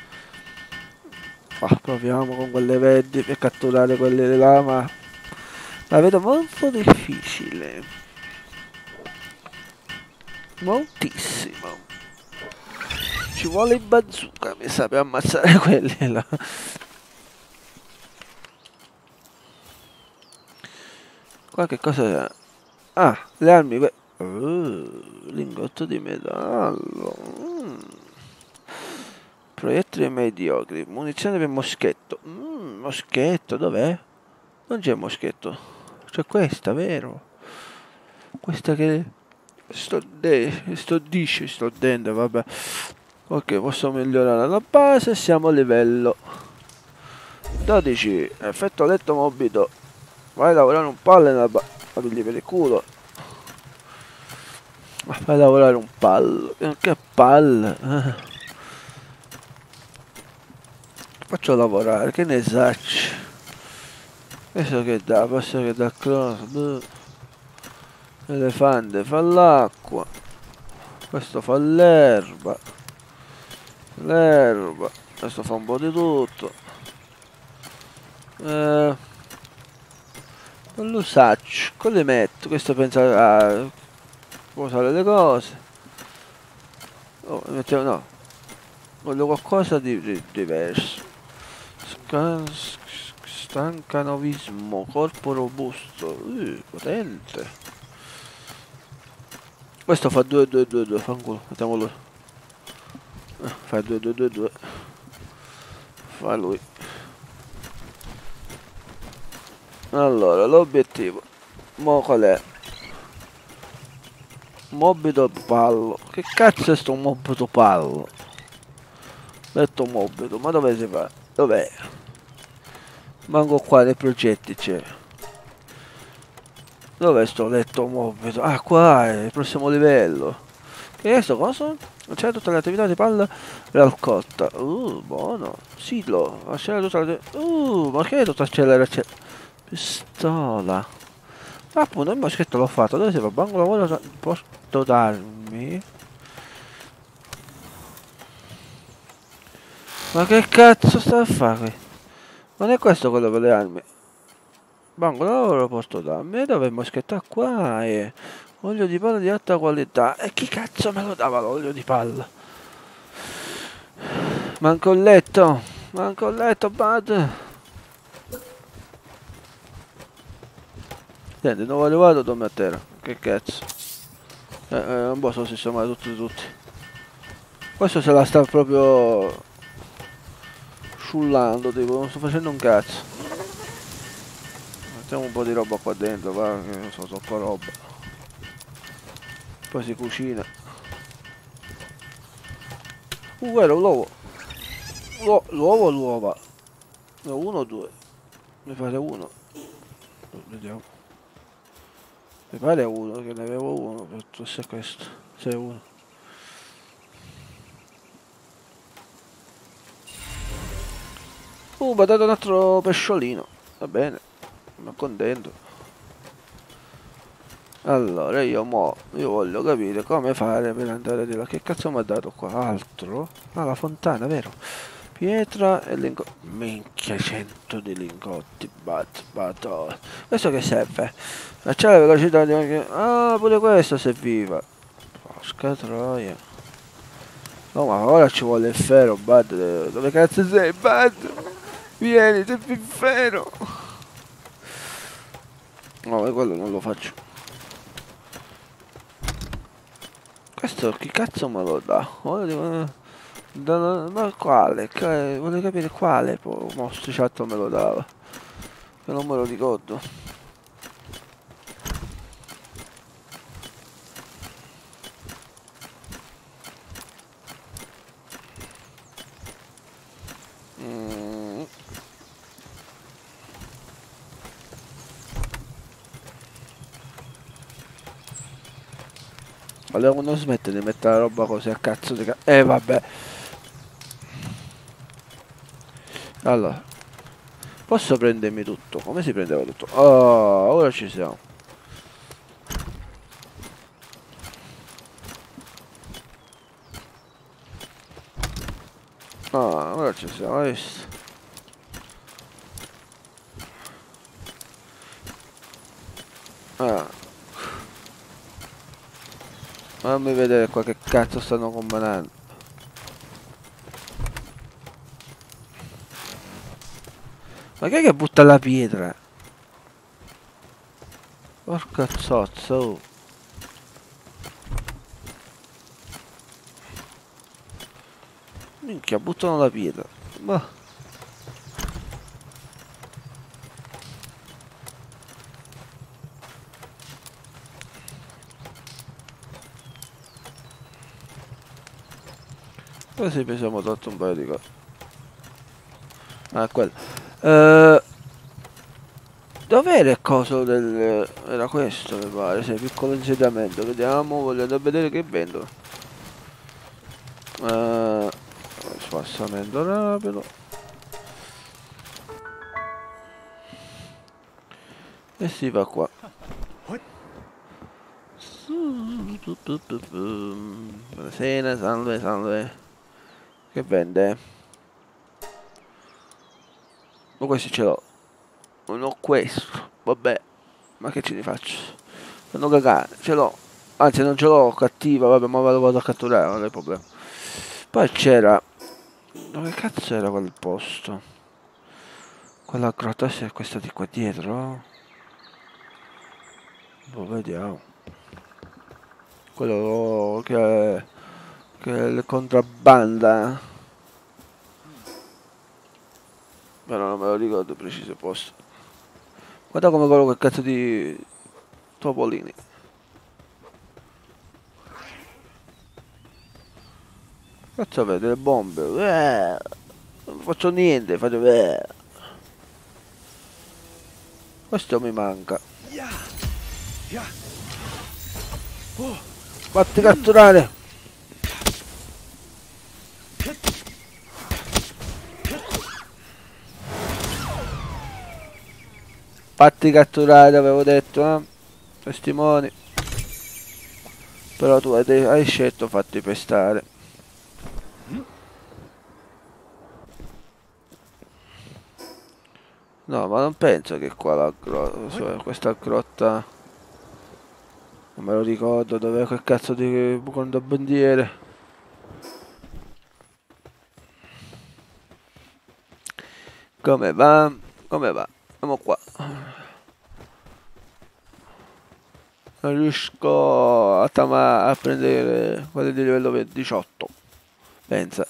Ah, proviamo con quelle verdi per catturare quelle là, ma la vedo molto difficile. Moltissimo. Ci vuole il bazooka, mi sa, per ammazzare quelli là. Qua che cosa è? Ah, le armi. Uh, lingotto di metallo. Mm. Proiettili mediocri. Munizione per moschetto. Mm, moschetto, dov'è? Non c'è moschetto. C'è questa, vero? Questa che... Sto de... Sto dice, sto dentro, vabbè. Ok, posso migliorare la base. Siamo a livello dodici. Effetto letto morbido. Vai a lavorare un palle nella base. Ma pigli per il culo. Ma fai lavorare un pallo. Che palle. Faccio lavorare, che ne sacci. Questo che dà, posso che dà cross. Elefante fa l'acqua. Questo fa l'erba. L'erba. Questo fa un po' di tutto. Eh, non lo saccio. Cosa le metto? Questo pensa a usare le cose. Oh, mettiamo no. Voglio qualcosa di, di diverso. Scan, stancanovismo, corpo robusto. Uh, potente. Questo fa due due due due, fanculo, mettiamolo. Eh, fa due due due due. Fa lui. Allora, l'obiettivo. Mo qual è? Morbido pallo. Che cazzo è sto morbido pallo? Letto morbido, ma dove si fa? Dov'è? Manco qua nei progetti c'è. Dov'è sto letto morbido? Ah, qua è il prossimo livello. Che è sto coso? C'è tutte le attività di palla raccolta. Uh, buono. Silo. Accelera tutta la... Uh, ma che è tutta accelera? Pistola. Ah, appunto, il moschetto l'ho fatto. Dove si va? Banco lavoro. Posso darmi? Ma che cazzo sta a fare qui? Non è questo quello per le armi. Banco lavoro posso darmi. E dove il moschetto? Ah, qua è. Olio di palla di alta qualità. E chi cazzo me lo dava l'olio di palla? Manco il letto. Manco il letto, bad. Senti, non voglio vado dormi a terra. Che cazzo. Eh, eh, non posso sistemare tutti tutti. Questo se la sta proprio sciullando, tipo, non sto facendo un cazzo. Mettiamo un po' di roba qua dentro, va, che non so, troppa roba. Poi si cucina. Uh, guarda, l'uovo. L'uovo o l'uova? No, uno o due? Mi pare uno. Vediamo. Mi pare uno, che ne avevo uno, per forse è questo. Se è uno. Uh, mi ha dato un altro pesciolino. Va bene. Sono contento. Allora io mo, io voglio capire come fare per andare di là. Che cazzo mi ha dato qua? Altro? Ah, la fontana, vero? Pietra e lingotti. Minchia, cento di lingotti. Bat, bat. Questo che serve? C'è la velocità di... Ah, pure questo serviva. Porca troia. No, ma ora ci vuole il ferro, Bud. Dove cazzo sei, Bud? Vieni, serve il ferro. No, ma quello non lo faccio. Questo chi cazzo me lo dà? Ma quale? Voglio capire quale mostriciato me lo dava. Che non me lo ricordo. Mm. Allora non smette di mettere la roba così a cazzo di cazzo. Eh vabbè. Allora, posso prendermi tutto? Come si prendeva tutto? Oh, ora ci siamo. Ah, ora ci siamo, hai visto? Ah. Fammi vedere qua che cazzo stanno combinando. Ma che è che butta la pietra? Porca zozza, oh. Minchia, buttano la pietra. Ma... Così pensiamo tanto un paio di cose. Ah, quello. Uh, Dov'era il coso del... Era questo mi pare, se piccolo insediamento. Vediamo, voglio da vedere che vendono. Uh, spassamento rapido. E si va qua. Buonasera, salve, salve. Che vende? Ma questo ce l'ho. Non ho questo. Vabbè. Ma che ce ne faccio? Non cagare, ce l'ho. Anzi non ce l'ho cattiva, vabbè, ma lo vado a catturare, non è problema. Poi c'era... Dove cazzo era quel posto? Quella grotta è questa di qua dietro? Boh, vediamo. Quello che è... Che è il contrabbanda. Però non me lo ricordo preciso posto. Guarda come quello quel cazzo di topolini. Cazzo vede le bombe. Eh, non faccio niente, faccio eh. Questo mi manca. Fatti catturare. fatti catturare, avevo detto, eh? Testimoni. Però tu hai, hai scelto fatti pestare. No, ma non penso che qua la grotta, questa grotta, non me lo ricordo dov'è quel cazzo di contrabbandiere. Come va? Come va? Andiamo qua. Non riesco a, tama a prendere quelli di livello diciotto. Pensa.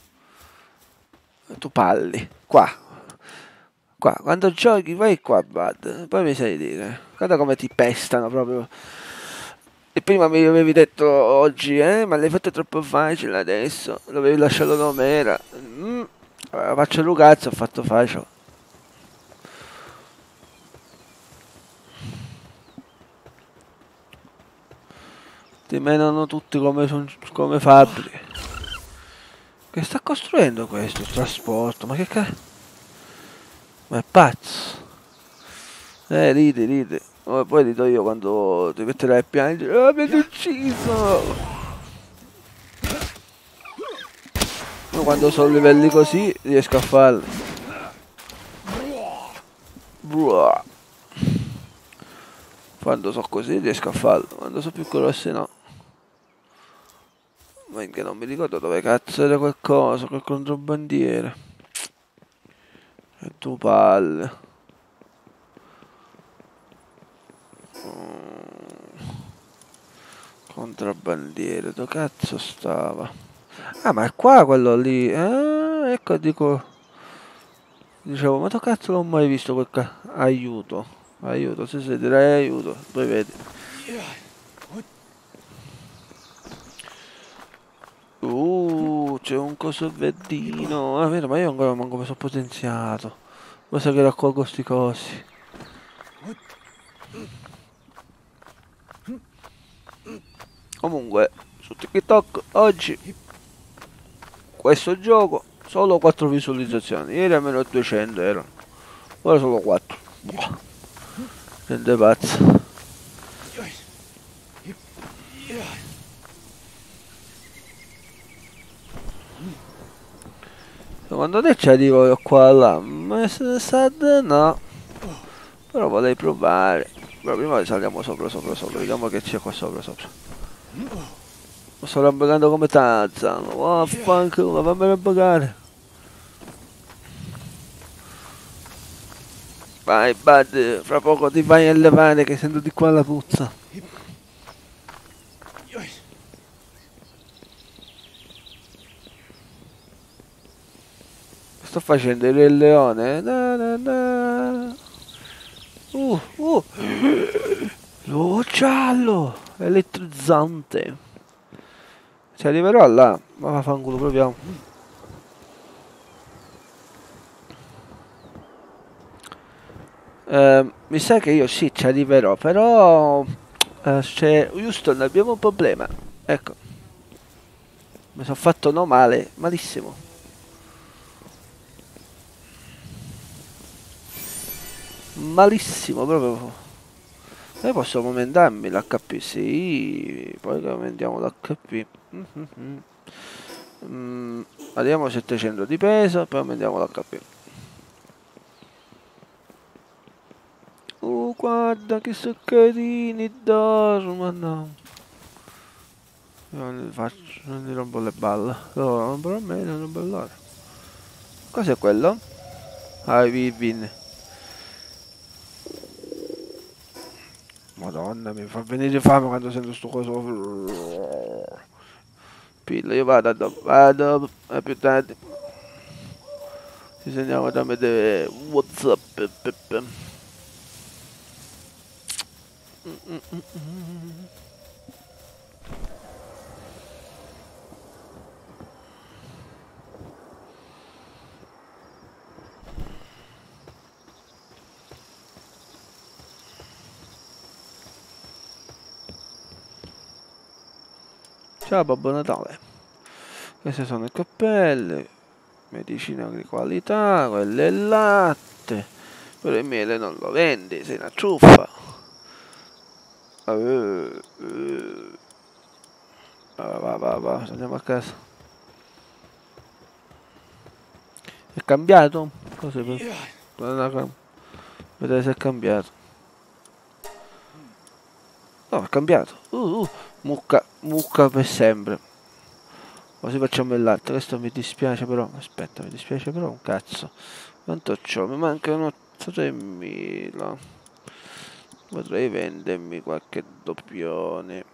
Tu palli. Qua. Qua. Quando giochi vai qua, Bud. Poi mi sai dire. Guarda come ti pestano proprio. E prima mi avevi detto oggi, eh? Ma l'hai fatto troppo facile adesso. Dovevi lasciarlo come era. Mm. Faccio il cazzo, ho fatto facile. Ti menano tutti come, son, come fabbri. Che sta costruendo questo il trasporto? Ma che cazzo? Ma è pazzo. Eh, ride, ride. Oh, poi rido io quando ti metterai a piangere. Oh, mi hanno ucciso! Io quando sono livelli così riesco a farli. Buah. Quando sono così riesco a farlo. Quando sono più grossi no. Ma che non mi ricordo dove cazzo era quel coso, quel contrabbandiere. E tu palle. Mm. Contrabbandiere, dove cazzo stava? Ah, ma è qua quello lì. Ah, ecco, dico. Dicevo, ma dove cazzo l'ho mai visto quel ca... Aiuto. Aiuto, se si direi aiuto. Poi vedi. Uh, c'è un coso verdino. Ah, vero, ma io ancora manco mi sono potenziato. Basta che raccolgo sti cosi. Comunque, su TikTok oggi questo gioco solo quattro visualizzazioni. Ieri almeno duecento erano. Ora solo quattro. Boh. Gente pazza. Secondo te ci arrivo io qua là? Ma se sa no. Però vorrei provare. Però prima saliamo sopra sopra sopra. Vediamo che c'è qua sopra sopra. Mi sto arrampicando come Tarzan. Vaffanculo, fammi arrampicare. Vai Bud, fra poco ti vai a levare che sento di qua la puzza. Sto facendo il Re Leone. Na, na, na. Uh, uh. L'uovo giallo, elettrizzante. Ci arriverò là, ma vaffanculo, proviamo. Eh, mi sa che io sì, ci arriverò, però eh, c'è Houston, abbiamo un problema. Ecco, mi sono fatto no male, malissimo. Malissimo proprio. Noi possiamo aumentarmi l'H P, sì, poi aumentiamo l'H P. Mm-hmm. Mm, arriviamo a settecento di peso, poi aumentiamo l'H P. Oh, guarda che sono carini, dormono. Non li faccio, non li rompo le balle. Loro rompono a me, non rompo loro. Cos'è quello? Ah, i Vivin. Madonna, mi fa venire fame quando sento sto coso. Pillo, io vado, dopo, vado, a più tardi. Ci sentiamo tramite WhatsApp. Mm -mm -mm -mm. Ciao Babbo Natale. Queste sono i cappelli, medicina di qualità, quello è il latte, Però il miele non lo vendi, sei una ciuffa. Uh, uh. Va, va, va, va, andiamo a casa. È cambiato? Cos'è per... Vedete se è cambiato. No, è cambiato. Uh, uh. Mucca, mucca per sempre. Così facciamo il latte. Questo mi dispiace però. Aspetta, mi dispiace però un cazzo. Quanto c'ho? Mi mancano tremila. Potrei vendermi qualche doppione.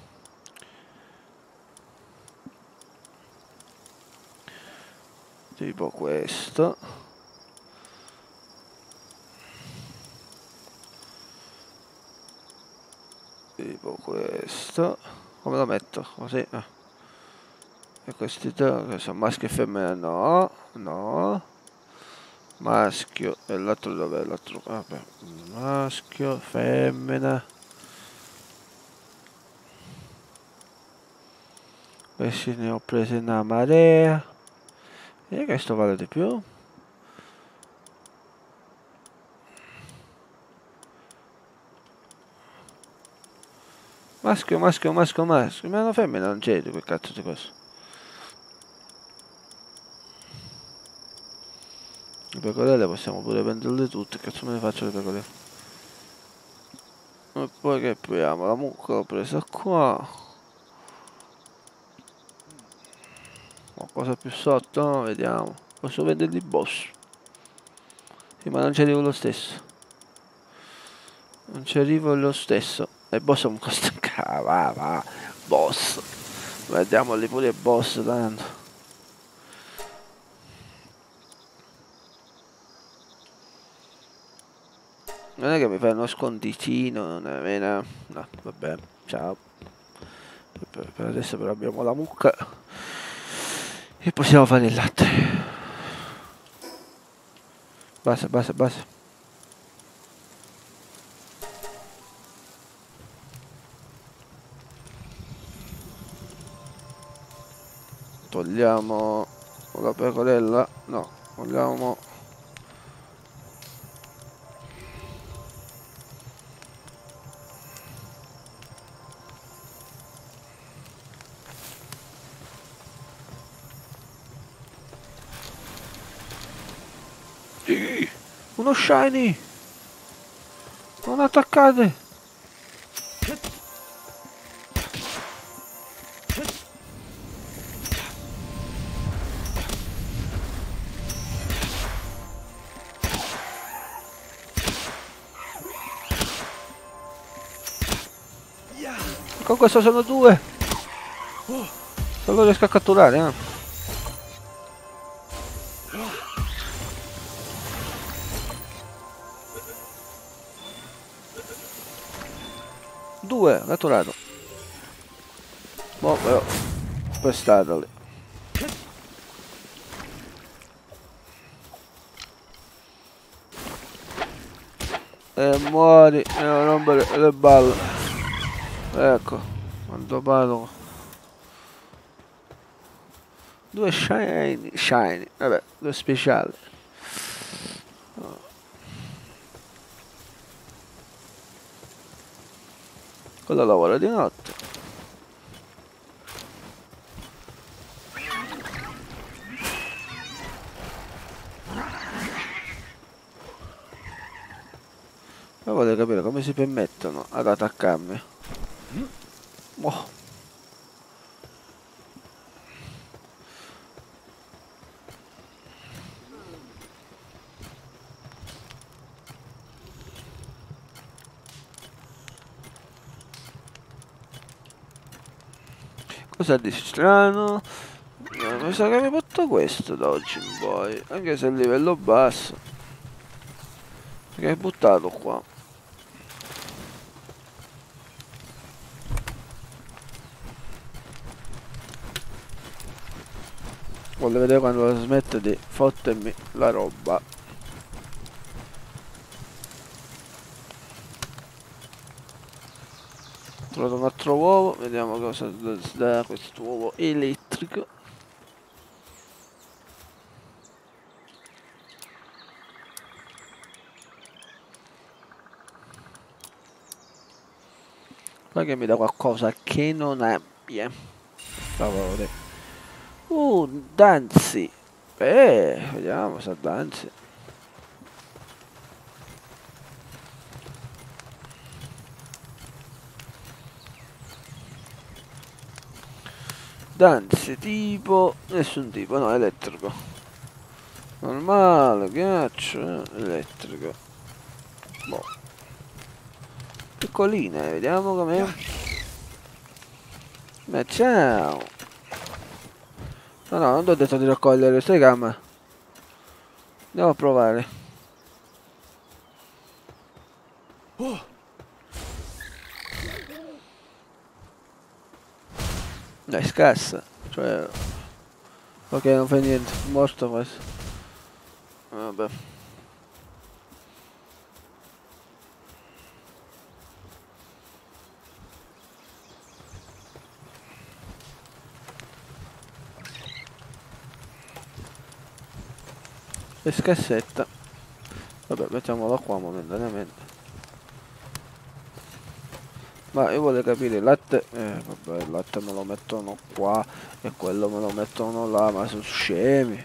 Tipo questo. Tipo questo. Come lo metto? Così. Ah. E questi tre che sono maschio e femmina? No, no. Maschio e l'altro dov'è? L'altro, vabbè. Maschio, femmina. Questi ne ho presi una marea. E questo vale di più. Maschio, maschio, maschio, maschio. Ma una femmina non c'è di quel cazzo di cose. Le pecorelle possiamo pure venderle tutte. Cazzo me ne faccio le pecorelle? E poi che proviamo? La mucca l'ho presa qua. Qualcosa più sotto? No, vediamo. Posso venderli il boss? Sì, ma non ci arrivo lo stesso. Non ci arrivo lo stesso. E il boss è un costo. Va, va. Boss. Vediamoli pure il boss tanto. Non è che mi fai uno sconticino, non è vero? No, vabbè, ciao. Per, per adesso però abbiamo la mucca. E possiamo fare il latte. Basta, basta, basta. Togliamo la pecorella. No, togliamo... Uno shiny! Non attaccate! Con questo sono due! Solo riesco a catturare, eh! Due, catturato. Boh, però, pestateli. E muori, e non rompere le balle. Ecco, quanto parlo. Due shiny, shiny, vabbè, due speciali. Quello lavora di notte. Ma voglio capire come si permettono ad attaccarmi. Oh. Cosa di strano? No, mi sa che mi porto questo da oggi in poi, anche se è a livello basso. Perché hai buttato qua. Voglio vedere quando smette di fottermi la roba. Ho trovato un altro uovo, vediamo cosa dà questo uovo elettrico. Poi che mi dà qualcosa che non abbia. Per favore. Uh, Danzi. Eh, vediamo se Danzi. Danzi tipo... Nessun tipo, no, elettrico. Normale, ghiaccio, elettrico. Boh. Piccoline, vediamo com'è. Ma ciao. No, no, non ti ho detto di raccogliere, stai calma. Andiamo a provare. Oh, Dai, scassa. Cioè... Ok, non fa niente. Morto questo. Vabbè. E scassetta. Vabbè, mettiamolo qua momentaneamente. Ma io voglio capire, il latte... Eh, vabbè, il latte me lo mettono qua e quello me lo mettono là, ma sono scemi.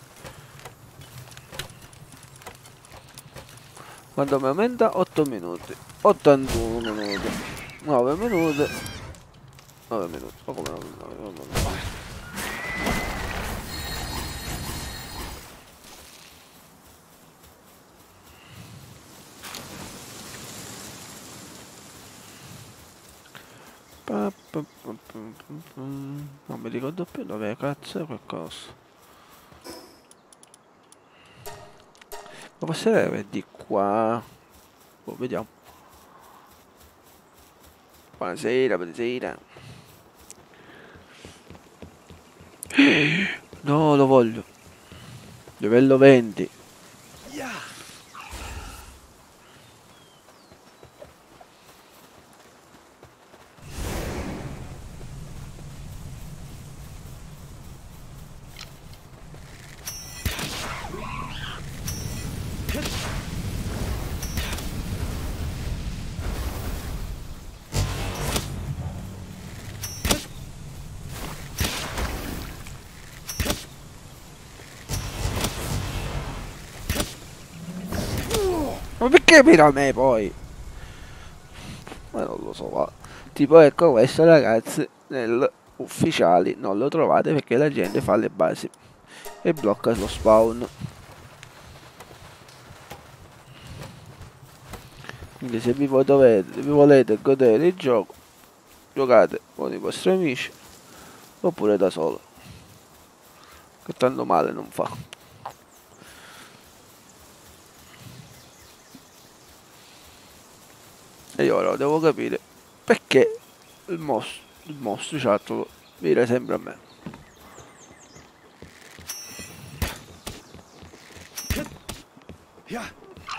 Quando mi aumenta? otto minuti. ottantuno minuti. nove minuti. nove minuti. Ma come nove minuti? Non mi ricordo più dove cazzo è qualcosa. Ma passerebbe di qua. Oh, vediamo. Buonasera, buonasera. No, lo voglio. Livello venti. yeah. Ma perché mira a me poi? Ma non lo so, va. Tipo ecco questo ragazzi, nel ufficiali non lo trovate perché la gente fa le basi e blocca lo spawn. Quindi se vi, dovete, vi volete godere il gioco, giocate con i vostri amici oppure da solo. Che tanto male non fa. E io ora devo capire perché il mostro, il mostro ciattolo mira sempre a me. Yeah.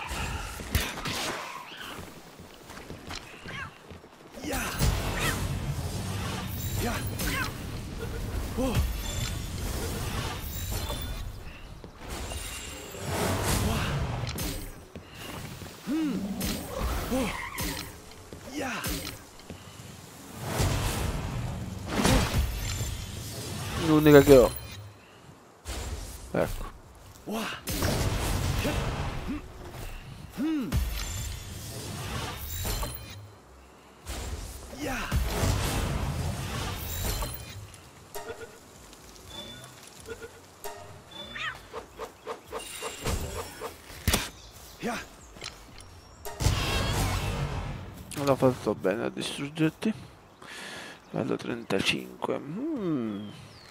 Yeah. Yeah. Oh. Hmm. Oh. Yeah. L'unica che ho. Ecco. Wow. Hmm. Yeah. Yeah. Non ho fatto bene a distruggerti. Livello trentacinque. Mm.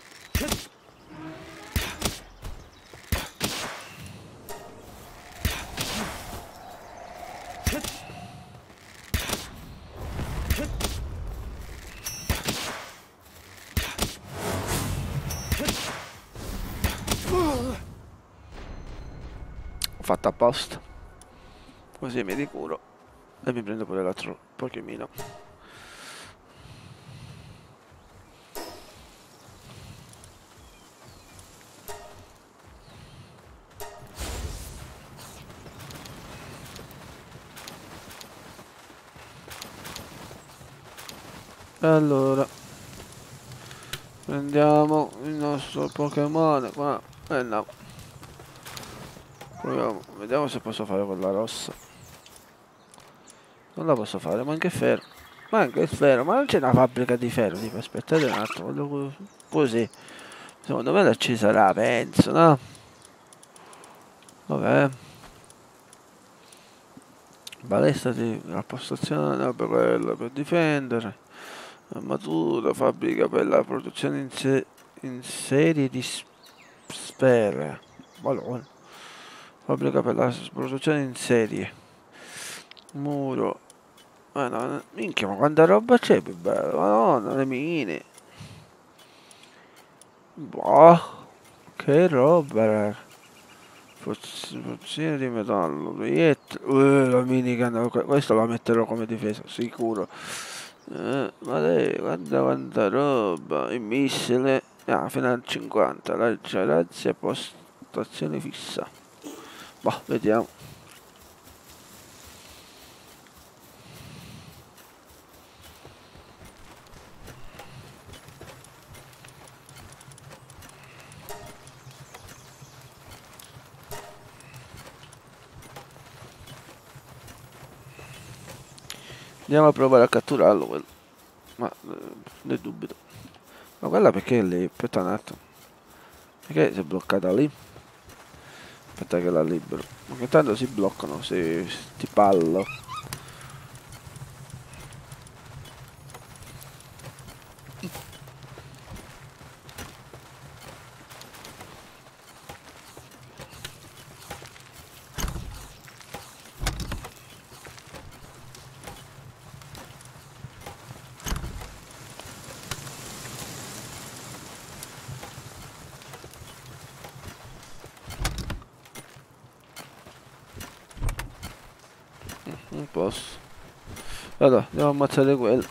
Ho fatto apposta. Così mi ricuro. E mi prendo pure l'altro Pokémon. E allora prendiamo il nostro Pokémon qua e no. Proviamo, vediamo se posso fare quella rossa. Non la posso fare, ma anche ferro. Ma anche il ferro, ma non c'è una fabbrica di ferro, tipo aspettate un attimo, voglio così. Secondo me ci sarà, penso, no? Vabbè. Balestra di rappostazione, vabbè, quella per difendere. Armatura, fabbrica per la produzione in, se in serie di sfere. Allora. Fabbrica per la produzione in serie. Muro. Ma no, minchia, ma quanta roba c'è più bello? Madonna, le mine. Boh, che roba, raga. Pozione di metallo, proiettile. Uh, la minigun, questo la metterò come difesa, sicuro. Uh, ma dai, guarda quanta roba. Il missile. Ah, fino al cinquanta. Lancia razzi, postazione fissa. Boh, vediamo. Andiamo a provare a catturarlo quello. Ma eh, ne dubito. Ma quella perché è lì? Aspetta un attimo. Perché si è bloccata lì? Aspetta che la libero. Ma che tanto si bloccano, si sti pallo. Non posso. Allora, andiamo a ammazzare quello.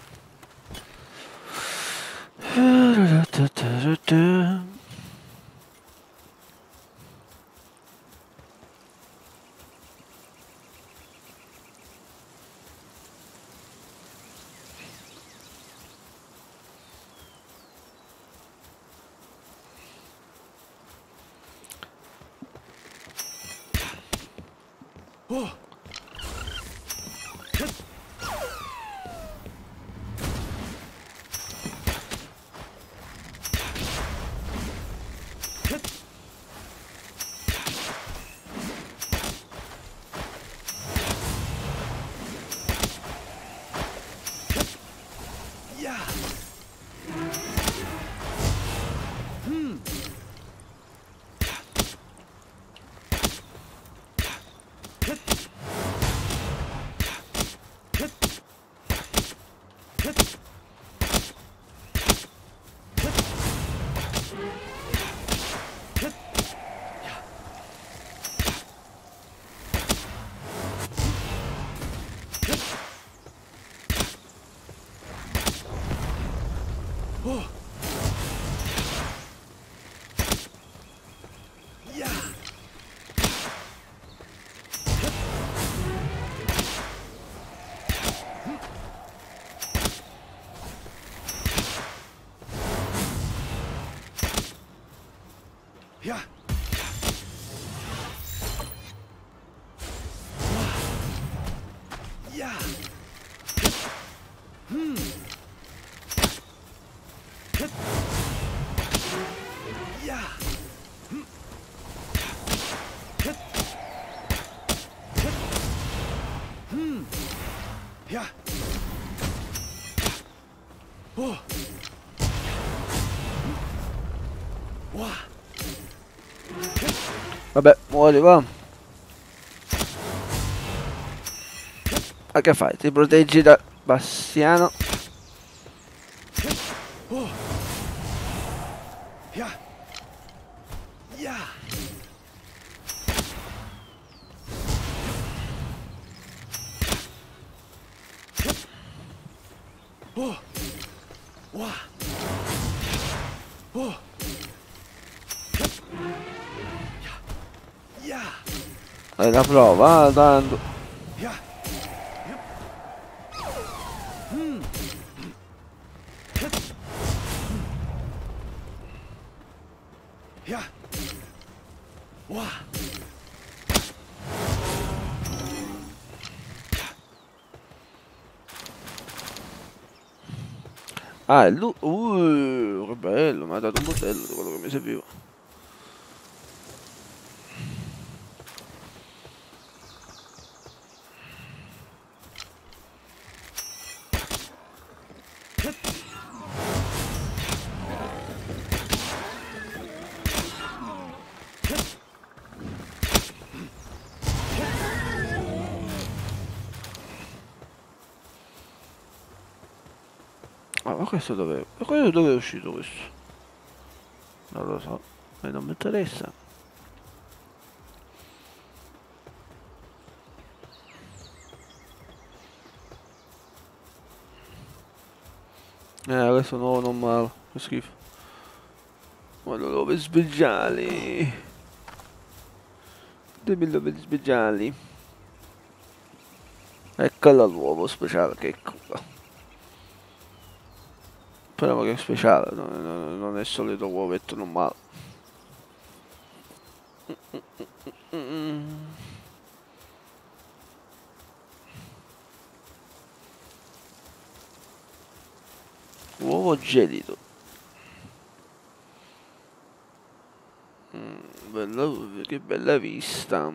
Oh. Yeah. Yeah. Hmm. Yeah. Hmm. Yeah. Oh. Wow. Vabbè, muori, va. Ma che fai? Ti proteggi da Bastiano? Oh. Yeah. Yeah. Oh. Wow. Oh. Yeah. È la prova, eh, tanto. Yeah. Hmm. Yeah. Wah. Ah, è lui. Uh, che bello, mi ha dato un modello di quello che mi serviva. Ah, ma questo dove... Ma questo dove è uscito questo? Non lo so, e non mi interessa. Eh, questo nuovo non male, che schifo. Guarda dove speciali. Dimmi dove speciali. Eccolo l'uovo speciale, che ecco. Speriamo che è speciale, non, non, non è il solito uovetto normale. Mm, mm, mm. Uovo gelido. Mm, bella, che bella vista.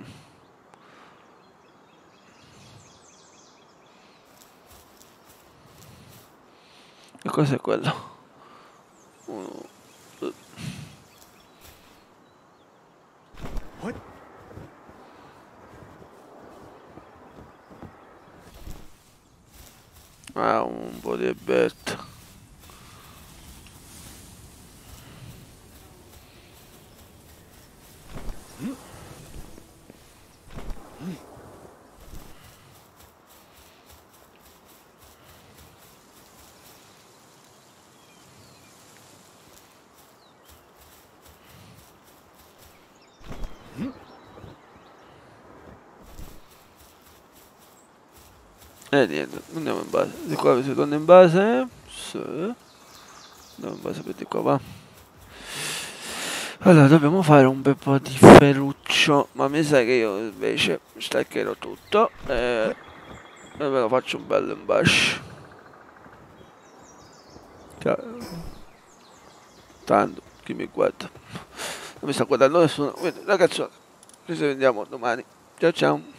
Che cos'è quello? Uno, due. What? Ah, un po' di erbetta. E niente, andiamo in base. Di qua si torna in base. Sì. Andiamo in base per di qua, va. Allora, dobbiamo fare un bel po' di feruccio. Ma mi sa che io invece staccherò tutto. E, e ve lo faccio un bello imbash. Tanto, chi mi guarda? Non mi sta guardando nessuno. Quindi, ragazzi, ci vediamo domani. Ciao ciao.